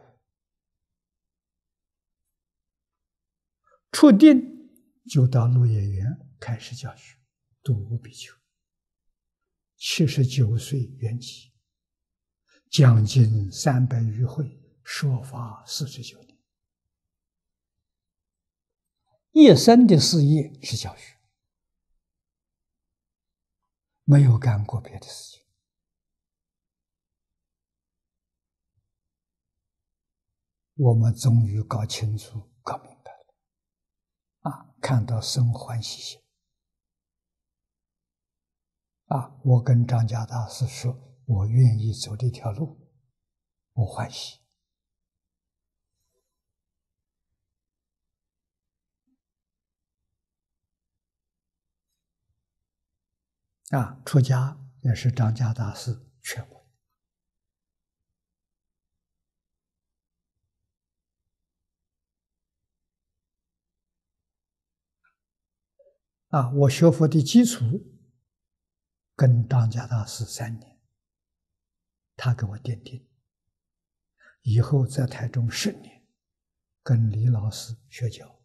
出定就到鹿野园开始教学，度无比丘。79岁圆寂，将近300余会，说法49年，一生的事业是教学，没有干过别的事情。我们终于搞清楚、搞明白了，看到生欢喜心。我跟张家大师说，我愿意走这条路，我欢喜。出家也是张家大师劝我。我学佛的基础跟张家大师3年，他给我奠定。以后在台中10年，跟李老师学教。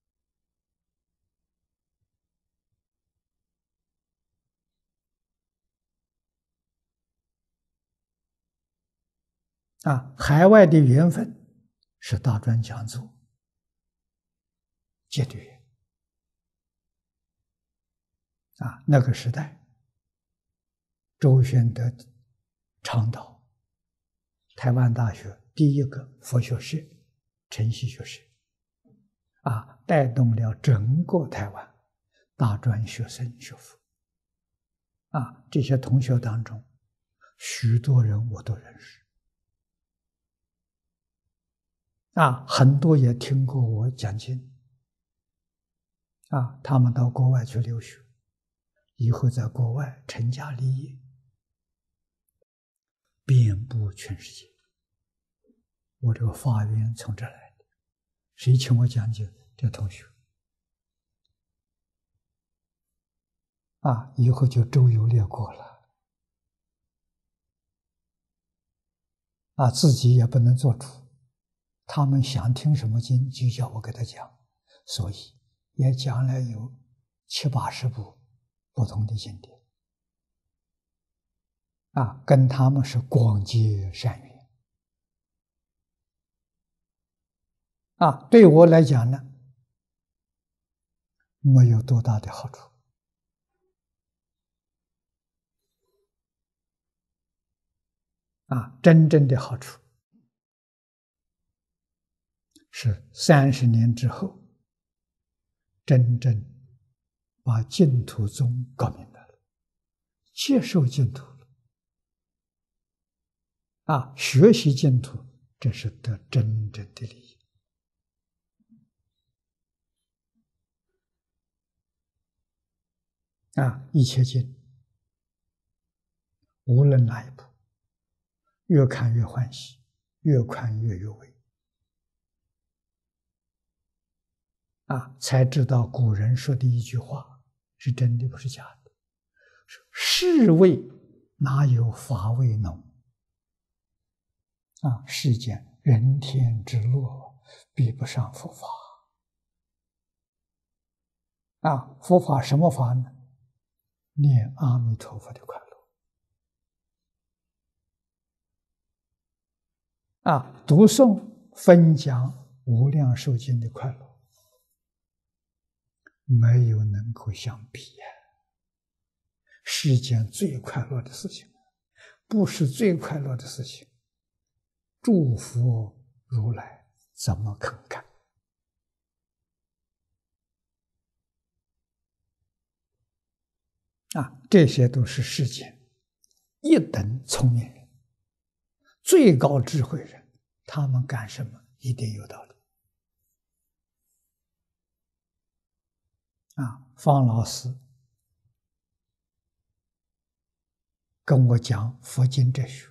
海外的缘分是大专讲座、戒律院。那个时代，周宣德倡导台湾大学第一个佛学士晨曦学士，带动了整个台湾大专学生学佛。这些同学当中，许多人我都认识。很多也听过我讲经。他们到国外去留学，以后在国外成家立业，遍布全世界。我这个法缘从这来的，谁请我讲经？这同学。以后就周游列国了。自己也不能做主，他们想听什么经就叫我给他讲，所以也讲了有70、80部不同的经典。跟他们是广结善缘。对我来讲呢，没有多大的好处。真正的好处是30年之后，真正把净土宗搞明白了，接受净土了，学习净土，这是得真正的利益。一切经，无论哪一部，越看越欢喜，越看越有味。才知道古人说的一句话是真的，不是假的。世味哪有法味浓？世间人天之乐，比不上佛法。佛法什么法呢？念阿弥陀佛的快乐。读诵分讲无量寿经的快乐。 没有能够相比呀。世间最快乐的事情，不是最快乐的事情，诸佛如来怎么肯干？这些都是世间一等聪明人、最高智慧人，他们干什么一定有道理。方老师跟我讲佛经哲学，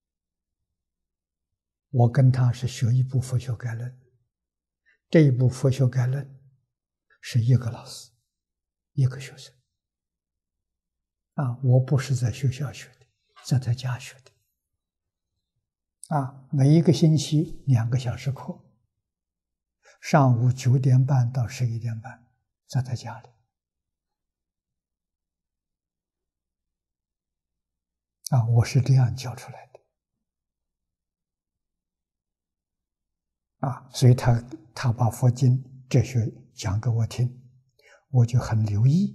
我跟他是学一部《佛学概论》，这一部《佛学概论》是一个老师，一个学生。我不是在学校学的，在他家学的。每一个星期2个小时课，上午9点半到11点半，在他家里。我是这样教出来的。所以他把佛经哲学讲给我听，我就很留意。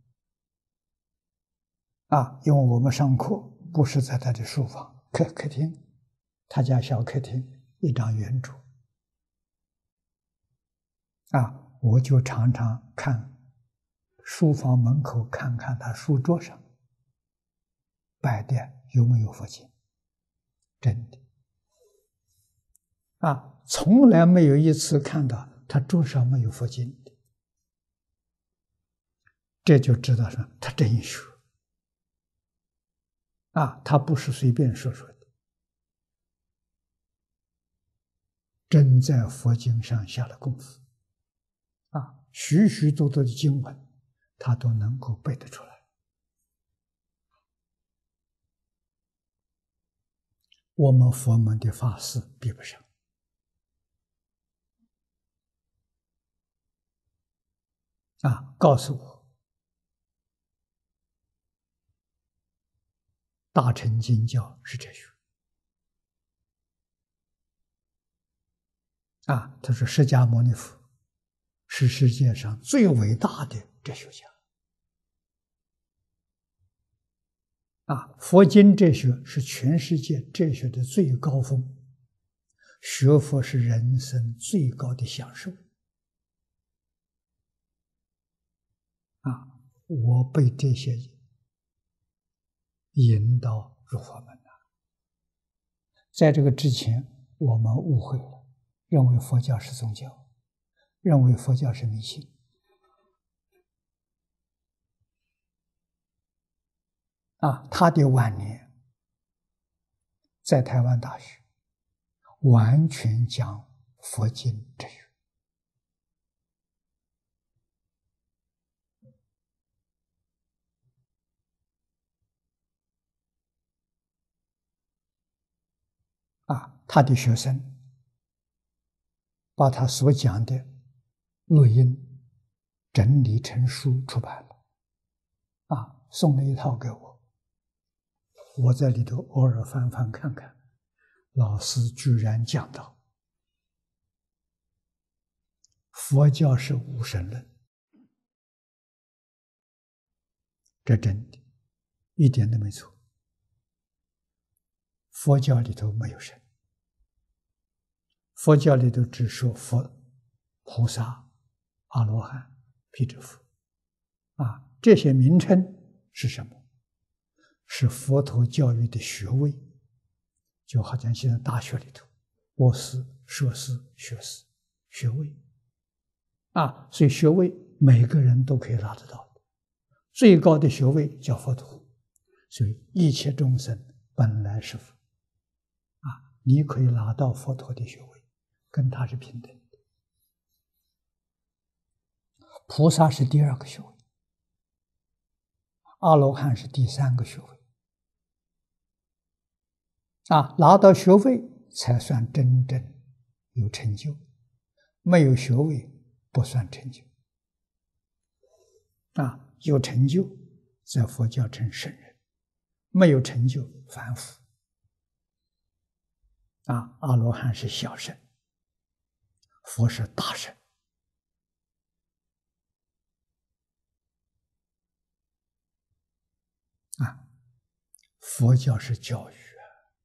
因为我们上课不是在他的书房客厅，他家小客厅一张圆桌。我就常常看书房门口，看看他书桌上摆的有没有佛经，真的。从来没有一次看到他桌上没有佛经的，这就知道说他真学。他不是随便说说的，真在佛经上下了功夫。许许多多的经文，他都能够背得出来。我们佛门的法师比不上。告诉我，大乘经教是哲学。他说释迦牟尼佛是世界上最伟大的哲学家。佛经哲学是全世界哲学的最高峰，学佛是人生最高的享受。我被这些引导入佛门了。在这个之前，我们误会了，认为佛教是宗教，认为佛教是迷信。他的晚年在台湾大学完全讲佛经哲学。他的学生把他所讲的录音整理成书出版了，送了一套给我，我在里头偶尔翻翻看看，老师居然讲到佛教是无神论，这真的一点都没错。佛教里头没有神，佛教里头只说佛、菩萨、阿罗汉、辟支佛，这些名称是什么？是佛陀教育的学位，就好像现在大学里头，博士、硕士、学士、学位，所以学位每个人都可以拿得到的，最高的学位叫佛陀，所以一切众生本来是佛，你可以拿到佛陀的学位，跟他是平等的。菩萨是第2个学位，阿罗汉是第3个学位。拿到学位才算真正有成就，没有学位不算成就。有成就在佛教称圣人，没有成就凡夫。阿罗汉是小圣，佛是大圣。 佛教是教育啊，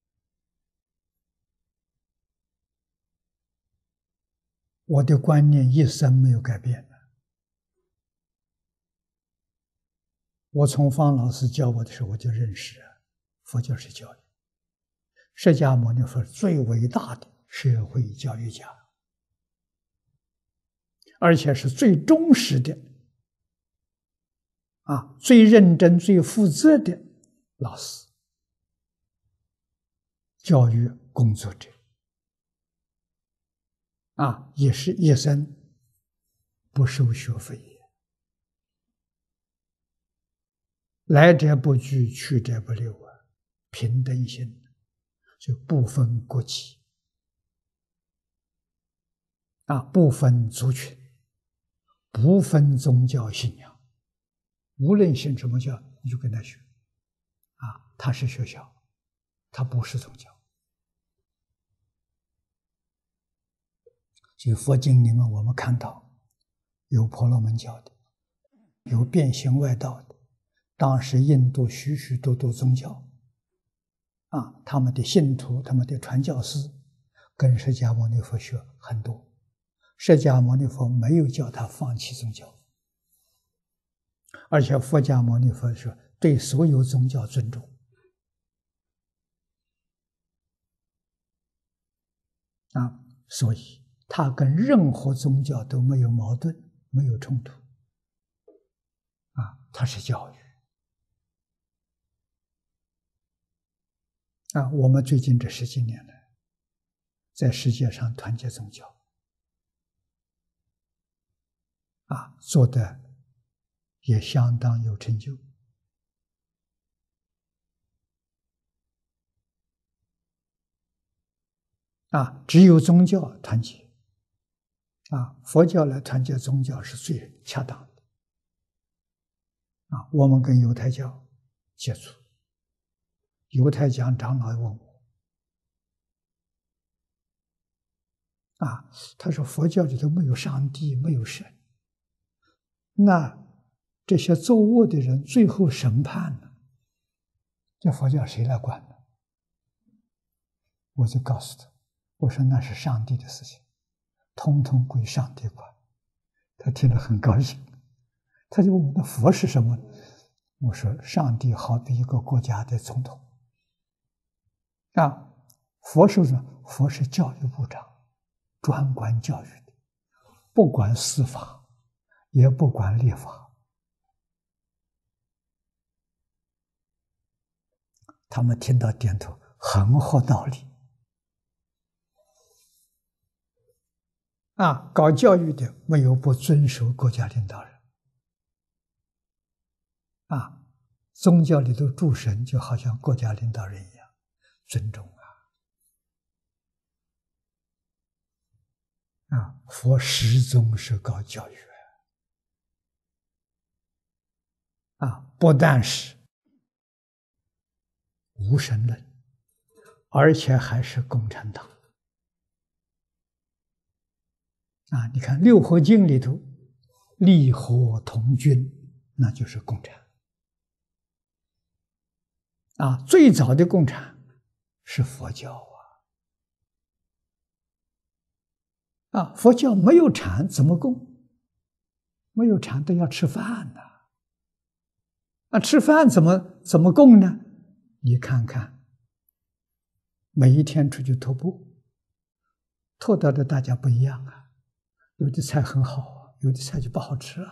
我的观念一生没有改变的。我从方老师教我的时候，我就认识佛教是教育。释迦牟尼佛最伟大的社会教育家，而且是最忠实的最认真、最负责的老师，教育工作者也是一生不收学费，来者不拒，去者不留平等心，就不分国籍不分族群，不分宗教信仰，无论信什么教，你就跟他学他是学校，他不是宗教。所以佛经里面我们看到有婆罗门教的，有变形外道的，当时印度许许多多宗教他们的信徒，他们的传教士跟释迦牟尼佛学很多，释迦牟尼佛没有叫他放弃宗教，而且佛家牟尼佛说对所有宗教尊重所以他跟任何宗教都没有矛盾，没有冲突他是教育我们最近这10几年来，在世界上团结宗教做的也相当有成就只有宗教团结佛教来团结宗教是最恰当的我们跟犹太教接触，犹太教长老问我他说佛教里头没有上帝，没有神，那这些作恶的人最后审判呢？这佛教谁来管呢？我就告诉他，我说那是上帝的事情，通通归上帝管。他听了很高兴，他就问我，那佛是什么？我说上帝好比一个国家的总统佛是什么？佛是教育部长，专管教育的，不管司法，也不管立法。他们听到点头，很合道理搞教育的没有不遵守国家领导人宗教里头诸神就好像国家领导人一样尊重佛始终是搞教育不但是无神论，而且还是共产党你看六合经里头利和同均，那就是共产最早的共产是佛教佛教没有禅怎么供？没有禅都要吃饭吃饭怎么供呢？你看看，每一天出去徒步，拖到的大家不一样有的菜很好有的菜就不好吃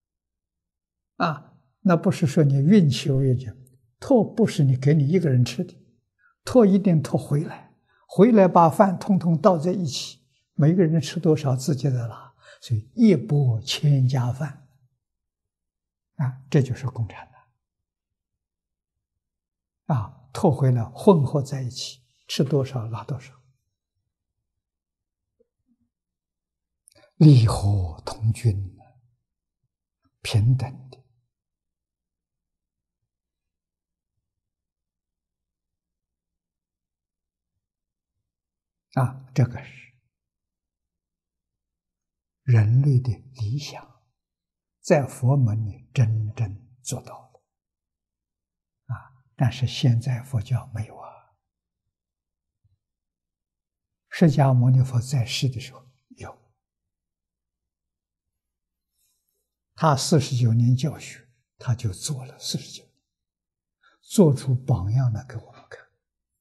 那不是说你运气有运气，拖不是你给你一个人吃的，拖一定拖回来，回来把饭通通倒在一起，每个人吃多少自己的拿，所以一钵千家饭这就是共产党拖回来混合在一起，吃多少拿多少，利和同均，平等的这个是人类的理想，在佛门里真正做到了但是现在佛教没有啊。释迦牟尼佛在世的时候有，他49年教学，他就做了49年，做出榜样来给我们看。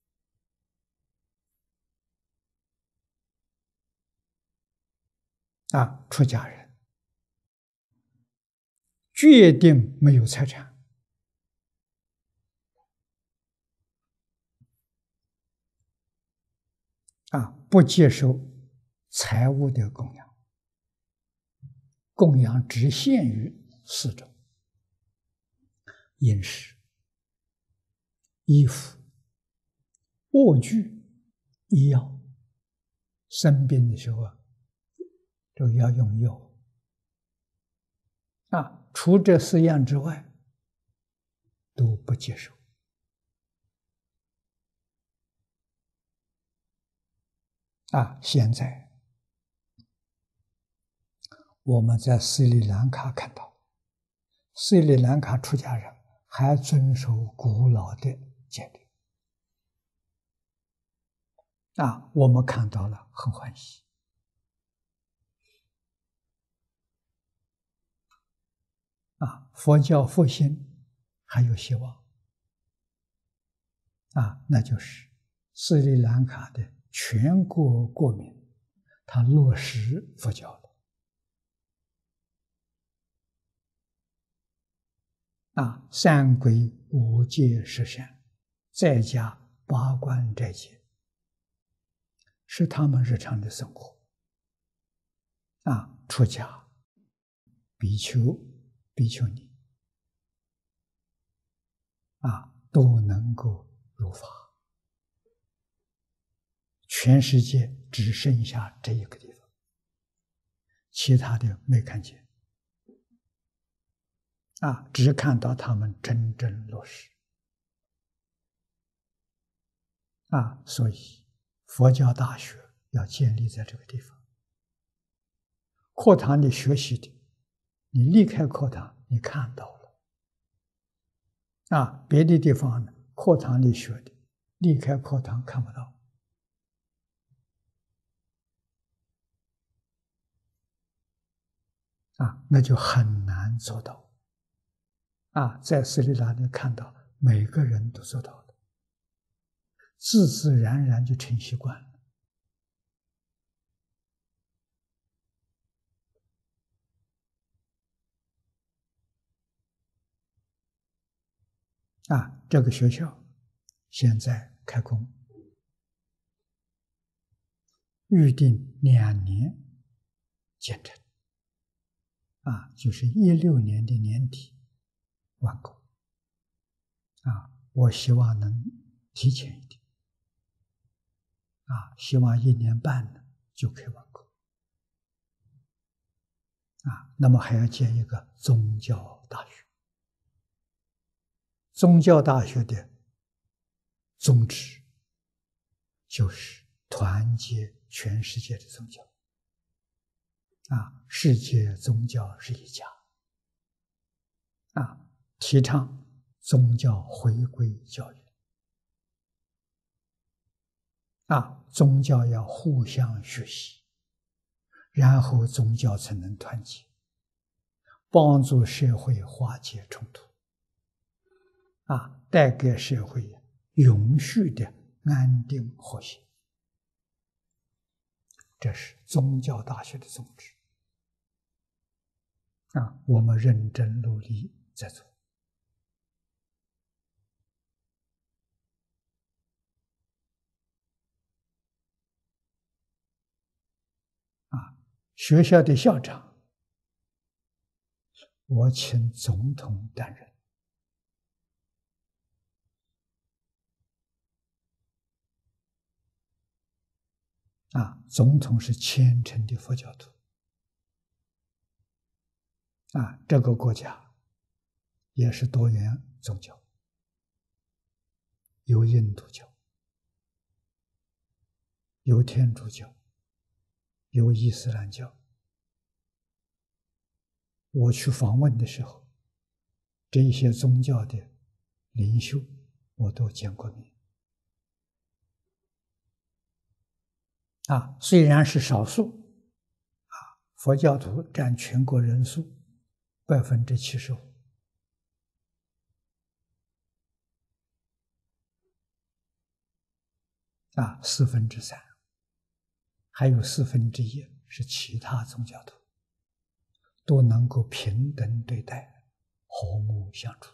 出家人决定没有财产，不接受财物的供养，供养只限于4种：饮食、衣服、卧具、医药。生病的时候都要用药。除这4样之外，都不接受。现在我们在斯里兰卡看到，斯里兰卡出家人还遵守古老的戒律。我们看到了，很欢喜。佛教复兴还有希望。那就是斯里兰卡的全国国民，他落实佛教了。3皈5戒10善，再加8关斋戒，是他们日常的生活。出家、比丘、比丘尼都能够入法。全世界只剩下这一个地方，其他的没看见。只看到他们真正落实。所以佛教大学要建立在这个地方。课堂里学习的，你离开课堂你看到了。别的地方呢，课堂里学的，离开课堂看不到。那就很难做到。在斯里兰卡看到每个人都做到了，自自然然就成习惯了。这个学校现在开工，预定2年建成。就是16年的年底完工。我希望能提前一点。希望1年半呢就可以完工。那么还要建一个宗教大学。宗教大学的宗旨就是团结全世界的宗教。世界宗教是一家。提倡宗教回归教育。宗教要互相学习，然后宗教才能团结，帮助社会化解冲突，带给社会永续的安定和谐。这是宗教大学的宗旨。我们认真努力在做。学校的校长，我请总统担任。总统是虔诚的佛教徒。这个国家也是多元宗教，有印度教，有天主教，有伊斯兰教。我去访问的时候，这些宗教的领袖， 我都见过面。虽然是少数，佛教徒占全国人数75%，3/4，还有1/4是其他宗教徒，都能够平等对待，和睦相处。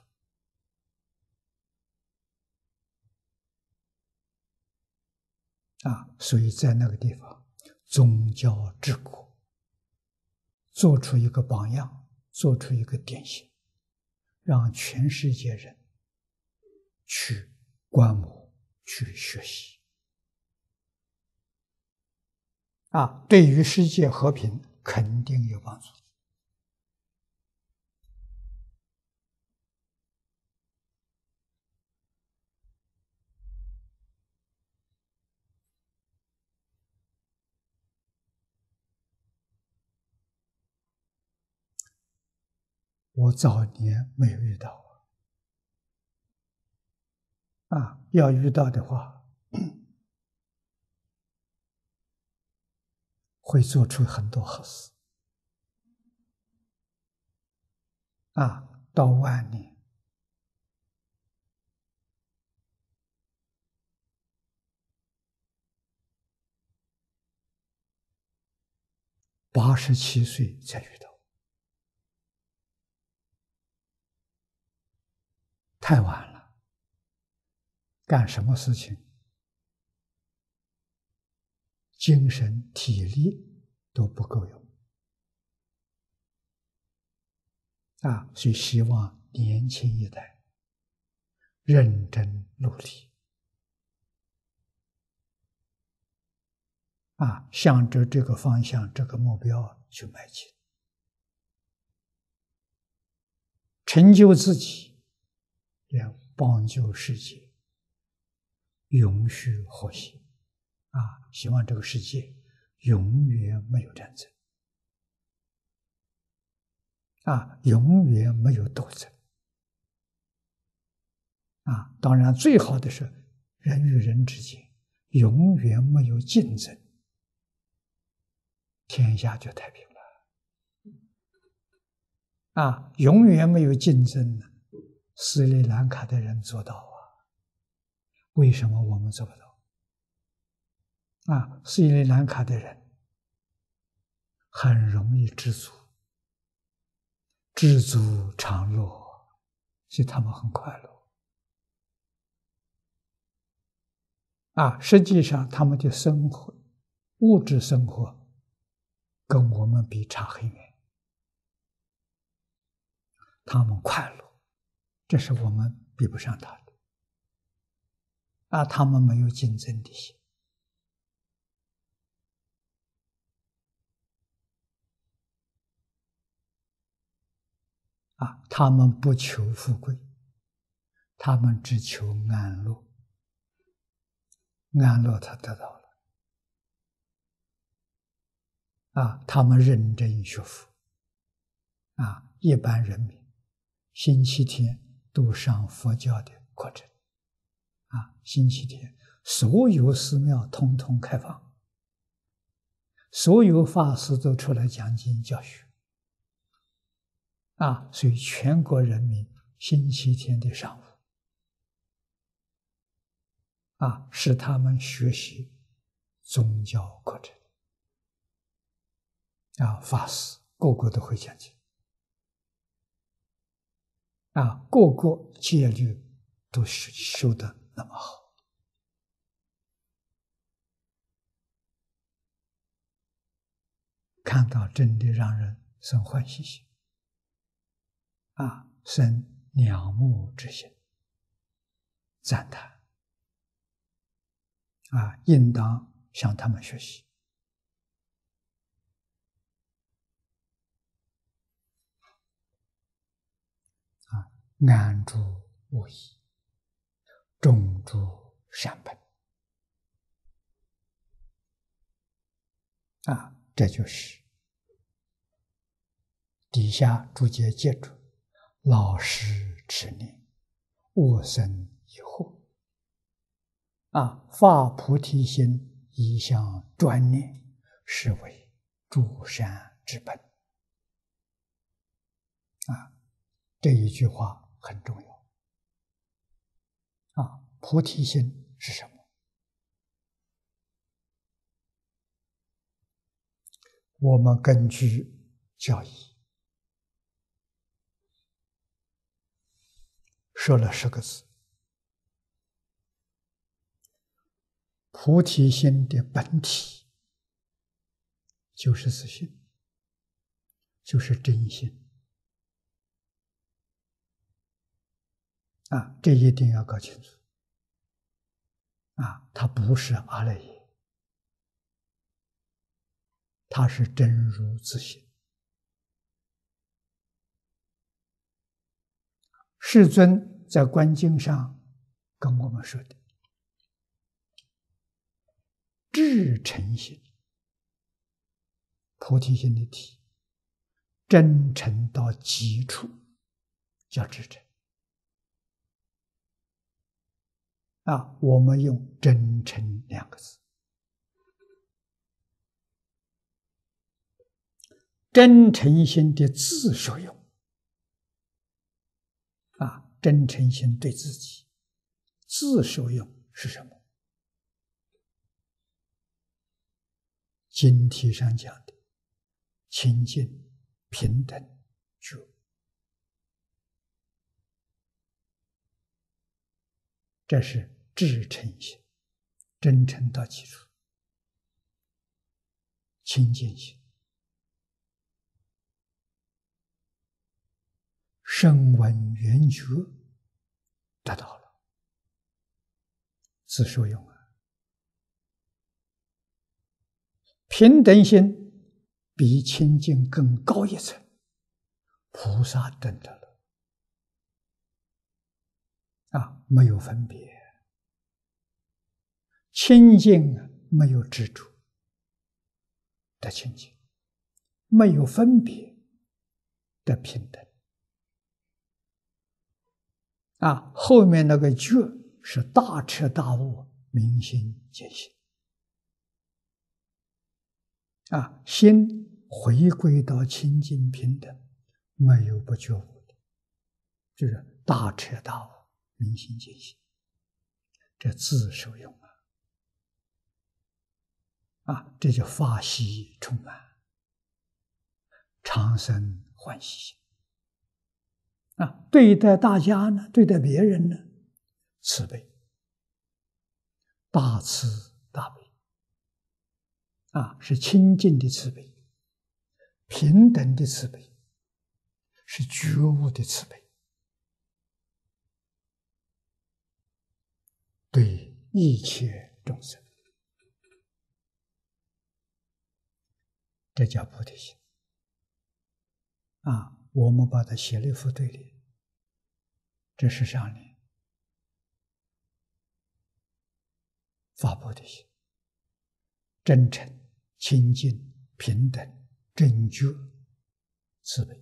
所以在那个地方，宗教治国，做出一个榜样，做出一个典型，让全世界人去观摩、去学习。对于世界和平肯定有帮助。我早年没有遇到要遇到的话，会做出很多好事到晚年。87岁才遇到，太晚了。干什么事情，精神体力都不够用所以希望年轻一代认真努力向着这个方向、这个目标去迈进，成就自己，也帮救世界，永续和谐希望这个世界永远没有战争永远没有斗争当然最好的是人与人之间永远没有竞争，天下就太平了永远没有竞争呢。斯里兰卡的人做到为什么我们做不到斯里兰卡的人很容易知足，知足常乐，所以他们很快乐实际上他们的生活，物质生活跟我们比差很远，他们快乐，这是我们比不上他的他们没有竞争的心他们不求富贵，他们只求安乐，安乐他得到了他们认真学佛一般人民星期天都上佛教的课程星期天所有寺庙通通开放，所有法师都出来讲经教学所以全国人民星期天的上午是他们学习宗教课程法师个个都会讲经个个戒律都修得那么好看到真的让人生欢喜心生仰慕之心，赞叹应当向他们学习安住无疑，种诸善本这就是底下注解记住：老实持念，勿生疑惑发菩提心，一向专念，是为诸善之本。这一句话很重要。菩提心是什么？我们根据教义说了10个字：菩提心的本体就是自信，就是真心。这一定要搞清楚。它不是阿赖耶，它是真如自性。世尊在观经上跟我们说的，至诚心，菩提心的体，真诚到极处，叫至诚。我们用真诚2个字。真诚心的自受用。真诚心对自己，自受用是什么？经题上讲的清净、平等、觉，这是至诚心，真诚到极处。清净心，声闻缘觉得到了，自受用。平等心比清净更高一层，菩萨等得了。没有分别，清净没有执着的清净，没有分别的平等。后面那个觉是大彻大悟，明心见性。心回归到清净平等，没有不觉悟的，就是大彻大悟，明心见性，这自受用这就法喜充满，常生欢喜心。对待大家呢，对待别人呢，慈悲，大慈大悲。是清净的慈悲，平等的慈悲，是觉悟的慈悲，对一切众生，这叫菩提心。我们把它写了一副对联，这是上联：发菩提心，真诚、清净、平等、正觉、慈悲。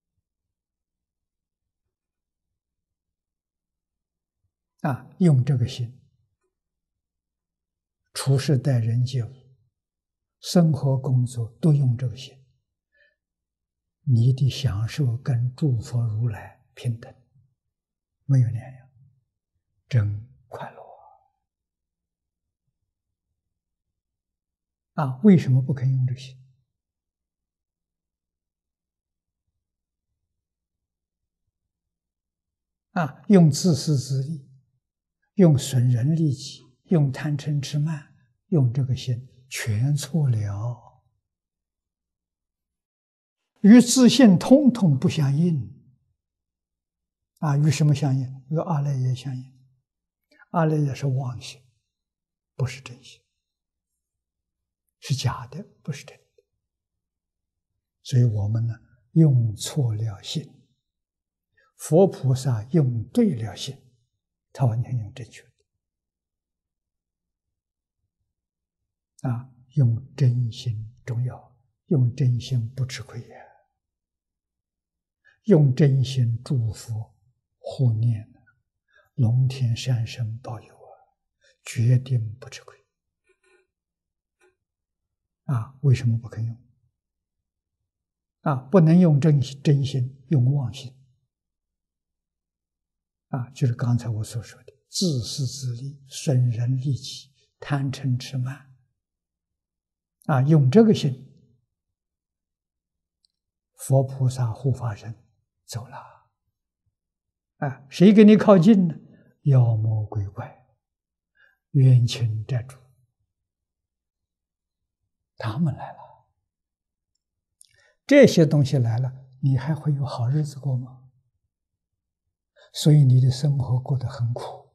用这个心，处事待人接物，生活工作都用这个心，你的享受跟诸佛如来平等，没有两样，真快乐为什么不肯用这个心？用自私自利，用损人利己，用贪嗔痴慢，用这个心，全错了，与自性通通不相应。与什么相应？与阿赖耶相应。阿赖耶是妄心，不是真心，是假的，不是真的。所以我们呢，用错了心。佛菩萨用对了心，他完全用正确的。用真心重要，用真心不吃亏呀。用真心祝福护念，龙天善神保佑决定不吃亏。为什么不肯用？不能用真心，用妄心。就是刚才我所说的自私自利、损人利己、贪嗔痴慢。用这个心，佛菩萨护法神走了。谁给你靠近呢？妖魔鬼怪、冤亲债主，他们来了。这些东西来了，你还会有好日子过吗？所以你的生活过得很苦，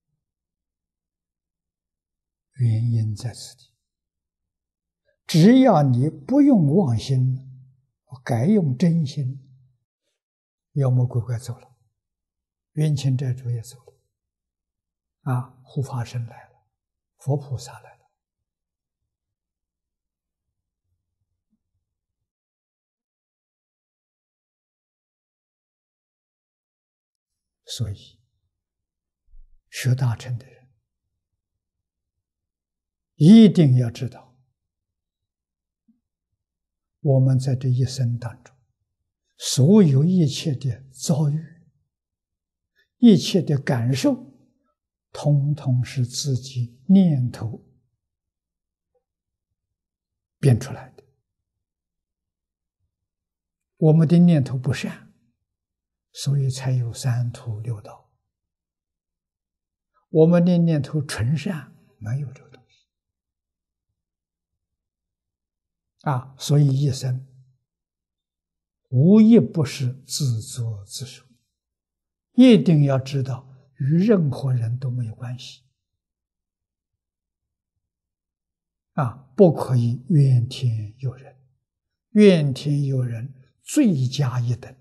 原因在此地。只要你不用妄心，改用真心，妖魔鬼怪走了，冤亲债主也走了，护法神来了，佛菩萨来了。所以学大乘的人一定要知道，我们在这一生当中，所有一切的遭遇、一切的感受，统统是自己念头变出来的。我们的念头不善，所以才有三途六道。我们的念头纯善，没有这个东西。所以一生无一不是自作自受，一定要知道与任何人都没有关系。不可以怨天尤人，怨天尤人罪加一等。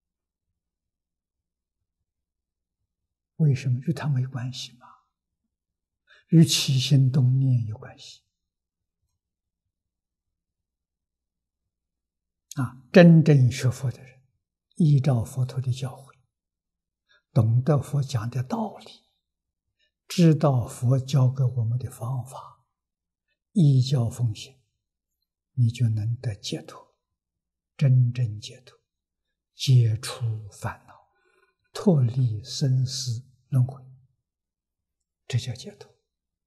为什么？与他没关系嘛，与起心动念有关系。真正学佛的人，依照佛陀的教诲，懂得佛讲的道理，知道佛教给我们的方法，依教奉行，你就能得解脱，真正解脱，解除烦恼，脱离生死轮回，这叫解脱。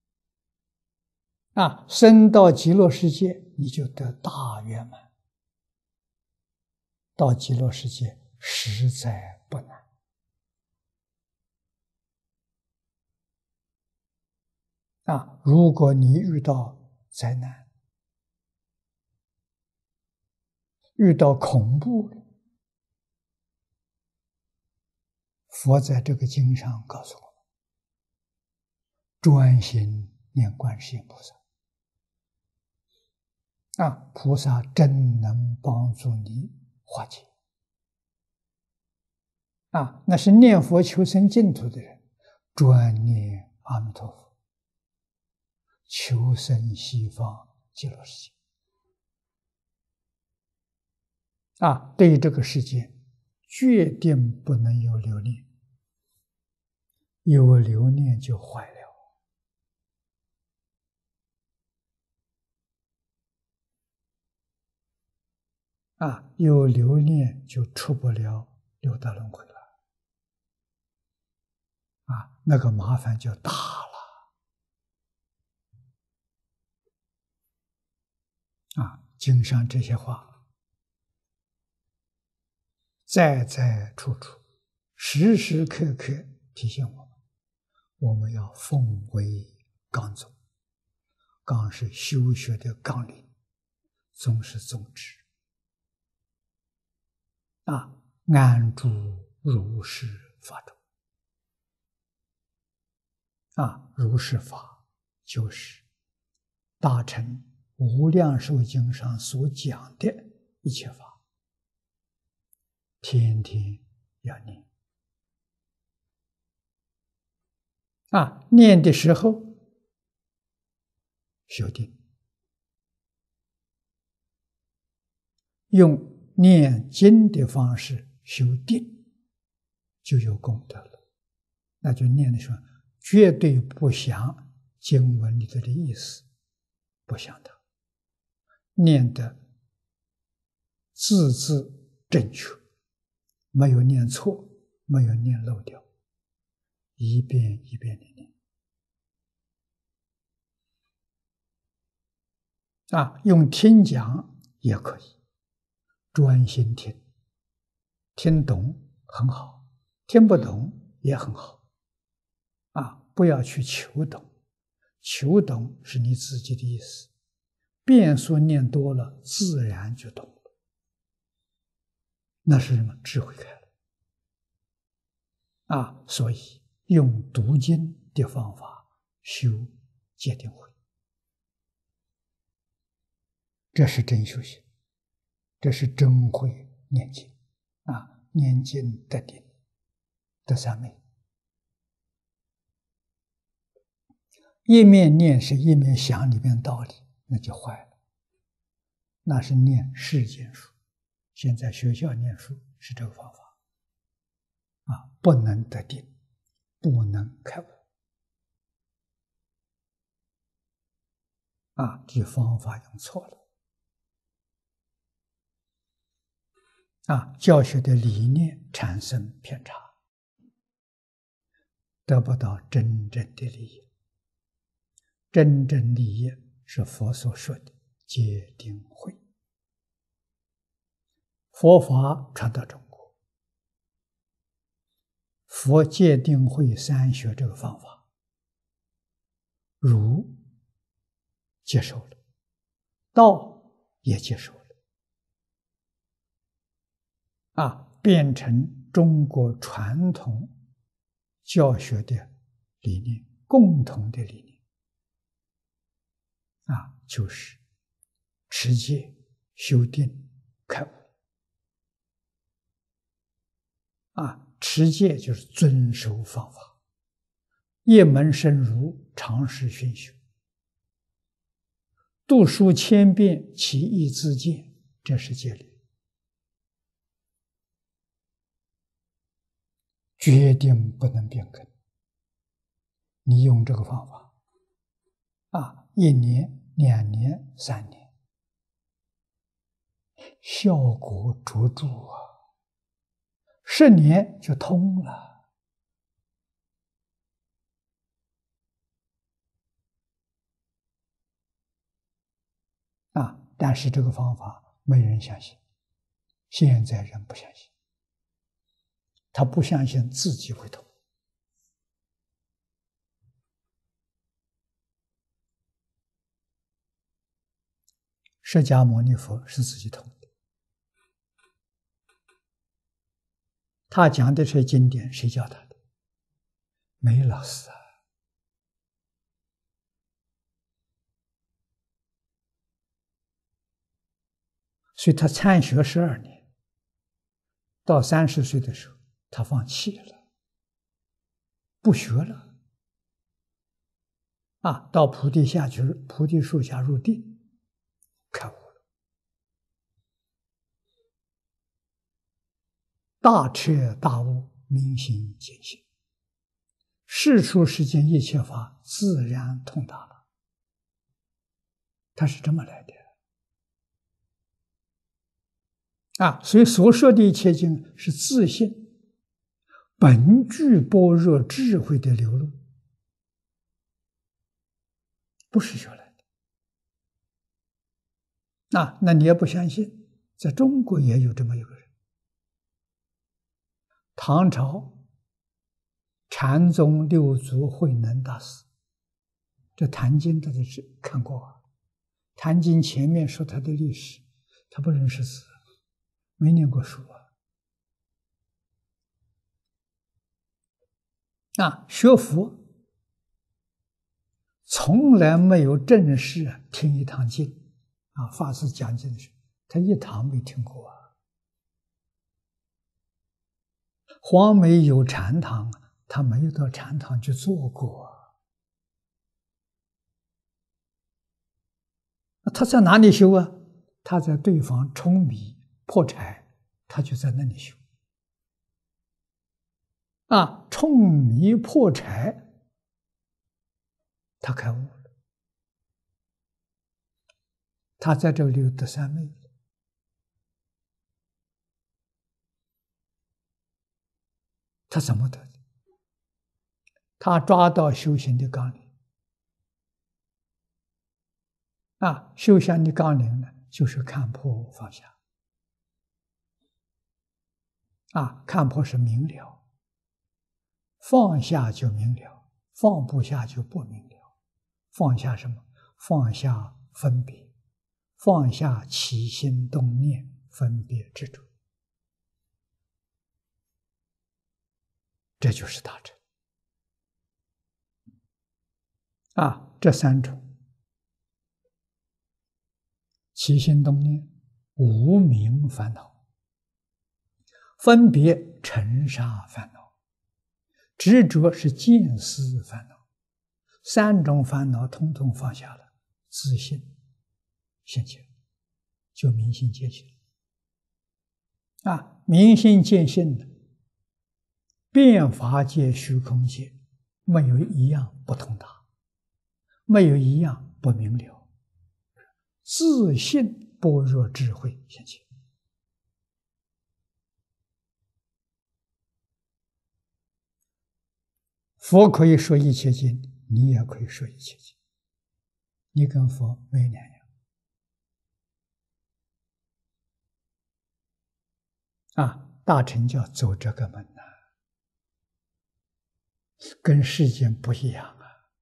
升到极乐世界，你就得大圆满。到极乐世界实在不难。如果你遇到灾难，遇到恐怖了，佛在这个经上告诉我们，专心念观世音菩萨。菩萨真能帮助你化解。那是念佛求生净土的人，专念阿弥陀佛，求生西方极乐世界。对这个世界决定不能有留恋，有留恋就坏了。有留恋就出不了六道轮回了。那个麻烦就大了。经上这些话，在在处处，时时刻刻提醒我们，我们要奉为纲宗。纲是修学的纲领，宗是宗旨。安住如是法中。如是法就是大乘无量寿经上所讲的一切法，天天要念。念的时候修定，用念经的方式修定，就有功德了。那就念的时候绝对不想经文里头的意思不相同，念的字字正确，没有念错，没有念漏掉，一遍一遍的念。用听讲也可以，专心听，听懂很好，听不懂也很好。不要去求懂，求懂是你自己的意思，变数念多了，自然就懂了。那是什么？智慧开了。所以用读经的方法修戒定慧，这是真修行，这是真会念经念经得定得三昧。一面念是一面想里面道理，那就坏了，那是念世间书。现在学校念书是这个方法不能得定，不能开悟这方法用错了教学的理念产生偏差，得不到真正的利益。真正利益是佛所说的戒定慧。佛法传到中国，佛戒定慧三学这个方法，儒接受了，道也接受了，变成中国传统教学的理念，共同的理念。就是持戒、修定、开悟。持戒就是遵守方法，一门深入，常识熏修，读书千遍，其义自见，这是戒律，决定不能变更。你用这个方法1年、2年、3年，效果卓著10年就通了但是这个方法没人相信，现在人不相信，他不相信自己会通。释迦牟尼佛是自己通的，他讲的这些经典谁教他的？没老师所以他参学12年，到30岁的时候他放弃了，不学了到菩提树下入定，开悟了，大彻大悟，明心见性，世出世间一切法自然通达了。他是这么来的所以所说的一切经是自性本具般若智慧的流露，不是学来的。那你也不相信，在中国也有这么一个人，唐朝禅宗六祖慧能大师，这《坛经》大家是看过《坛经》前面说他的历史，他不认识字，没念过书学佛从来没有正式听一堂经法师讲经的时候，他一堂没听过黄梅有禅堂，他没有到禅堂去做过他在哪里修他在对方舂米破柴，他就在那里修舂米破柴他开悟了，他在这里得三昧。他怎么得的？他抓到修行的纲领修行的纲领呢，就是看破放下看破是明了，放下就明了，放不下就不明了。放下什么？放下分别，放下起心动念，分别执着，这就是大乘这三种起心动念，无明烦恼；分别尘沙烦恼；执着是见思烦恼。三种烦恼统统放下了，自信现前，就明心见性明心见性的遍法界虚空界，没有一样不通达，没有一样不明了，自信般若智慧现前。佛可以说一切经，你也可以说一切经，你跟佛没两样大乘教走这个门跟世间不一样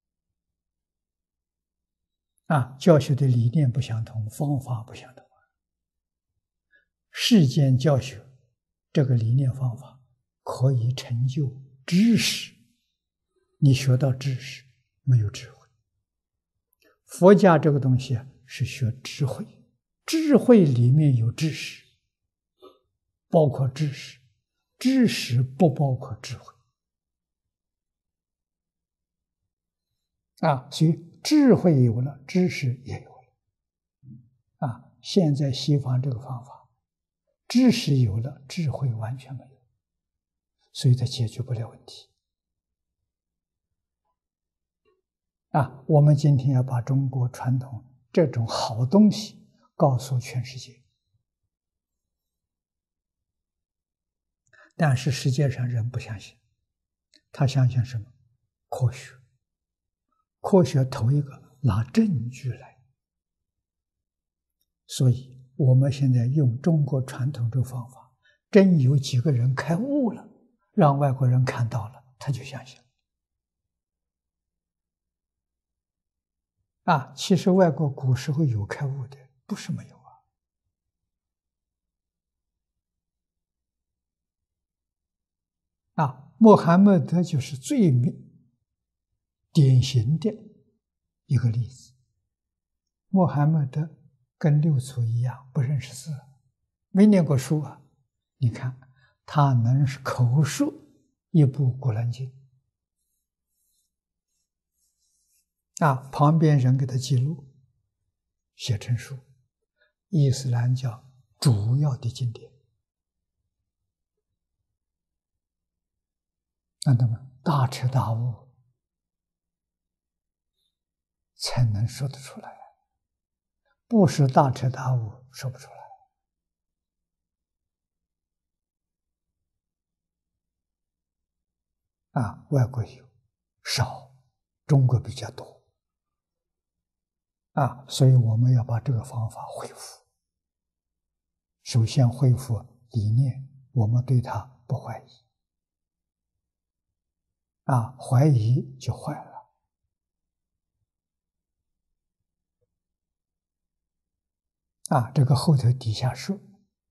教学的理念不相同，方法不相同。世间教学这个理念方法可以成就知识，你学到知识没有智慧。佛家这个东西是学智慧，智慧里面有知识，包括知识，知识不包括智慧所以智慧有了，知识也有了现在西方这个方法，知识有了，智慧完全没有，所以它解决不了问题我们今天要把中国传统这种好东西告诉全世界，但是世界上人不相信，他相信什么？科学。科学头一个拿证据来，所以我们现在用中国传统这个方法，真有几个人开悟了，让外国人看到了，他就相信其实外国古时候有开悟的，不是没有穆罕默德就是最典型的一个例子。穆罕默德跟六祖一样，不认识字，没念过书你看他能口述一部《古兰经》旁边人给他记录，写成书。伊斯兰教主要的经典，那么大彻大悟才能说得出来，不是大彻大悟说不出来外国有少，中国比较多所以我们要把这个方法恢复。首先恢复理念，我们对它不怀疑怀疑就坏了这个后头底下说，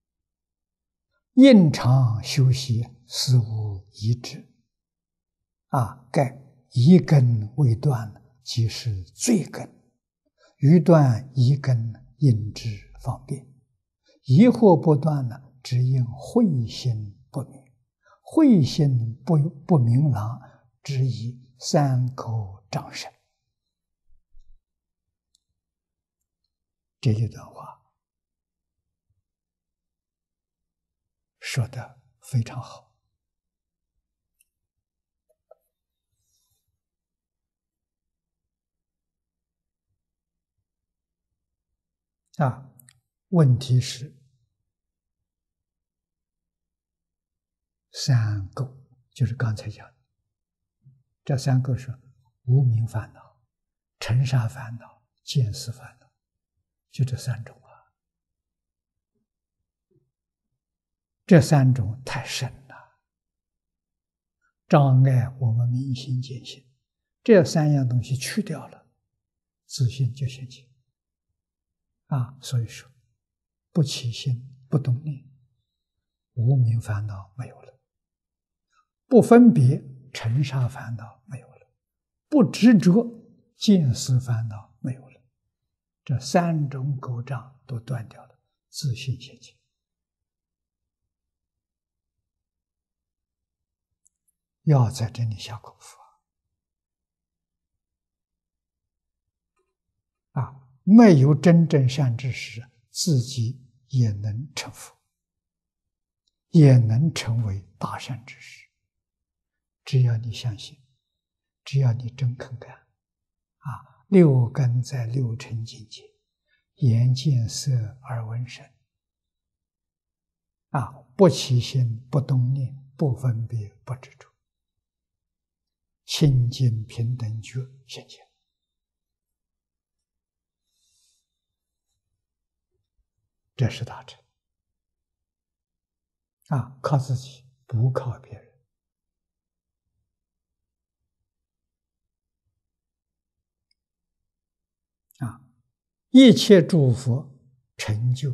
应常修习，思无一致盖一根未断，即是罪根；欲断一根，应知方便。疑惑不断只因慧心不明，慧心不明朗，只以三口障身。这一段话说得非常好啊，问题是三垢，就是刚才讲的，这三垢是无明烦恼、尘沙烦恼、见思烦恼，就这三种啊。这三种太深了，障碍我们明心见性。这三样东西去掉了，自信就现前啊。所以说，不起心不动念，无明烦恼没有了；不分别尘沙烦恼没有了；不执着见思烦恼没有了。这三种垢障都断掉了，自信现前。要在这里下功夫啊！没有真正善知识，自己也能成佛，也能成为大善知识。只要你相信，只要你真肯干啊！六根在六尘境界，眼见色耳闻声啊，不起心不动念，不分别不执着，清净平等觉现前。这是大乘啊，靠自己，不靠别人啊！一切诸佛成就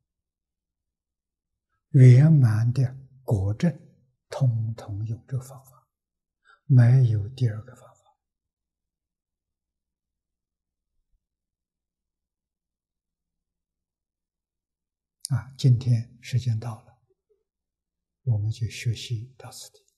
圆满的果证，通通用这个方法，没有第二个方法啊！今天时间到了，我们就学习到此地。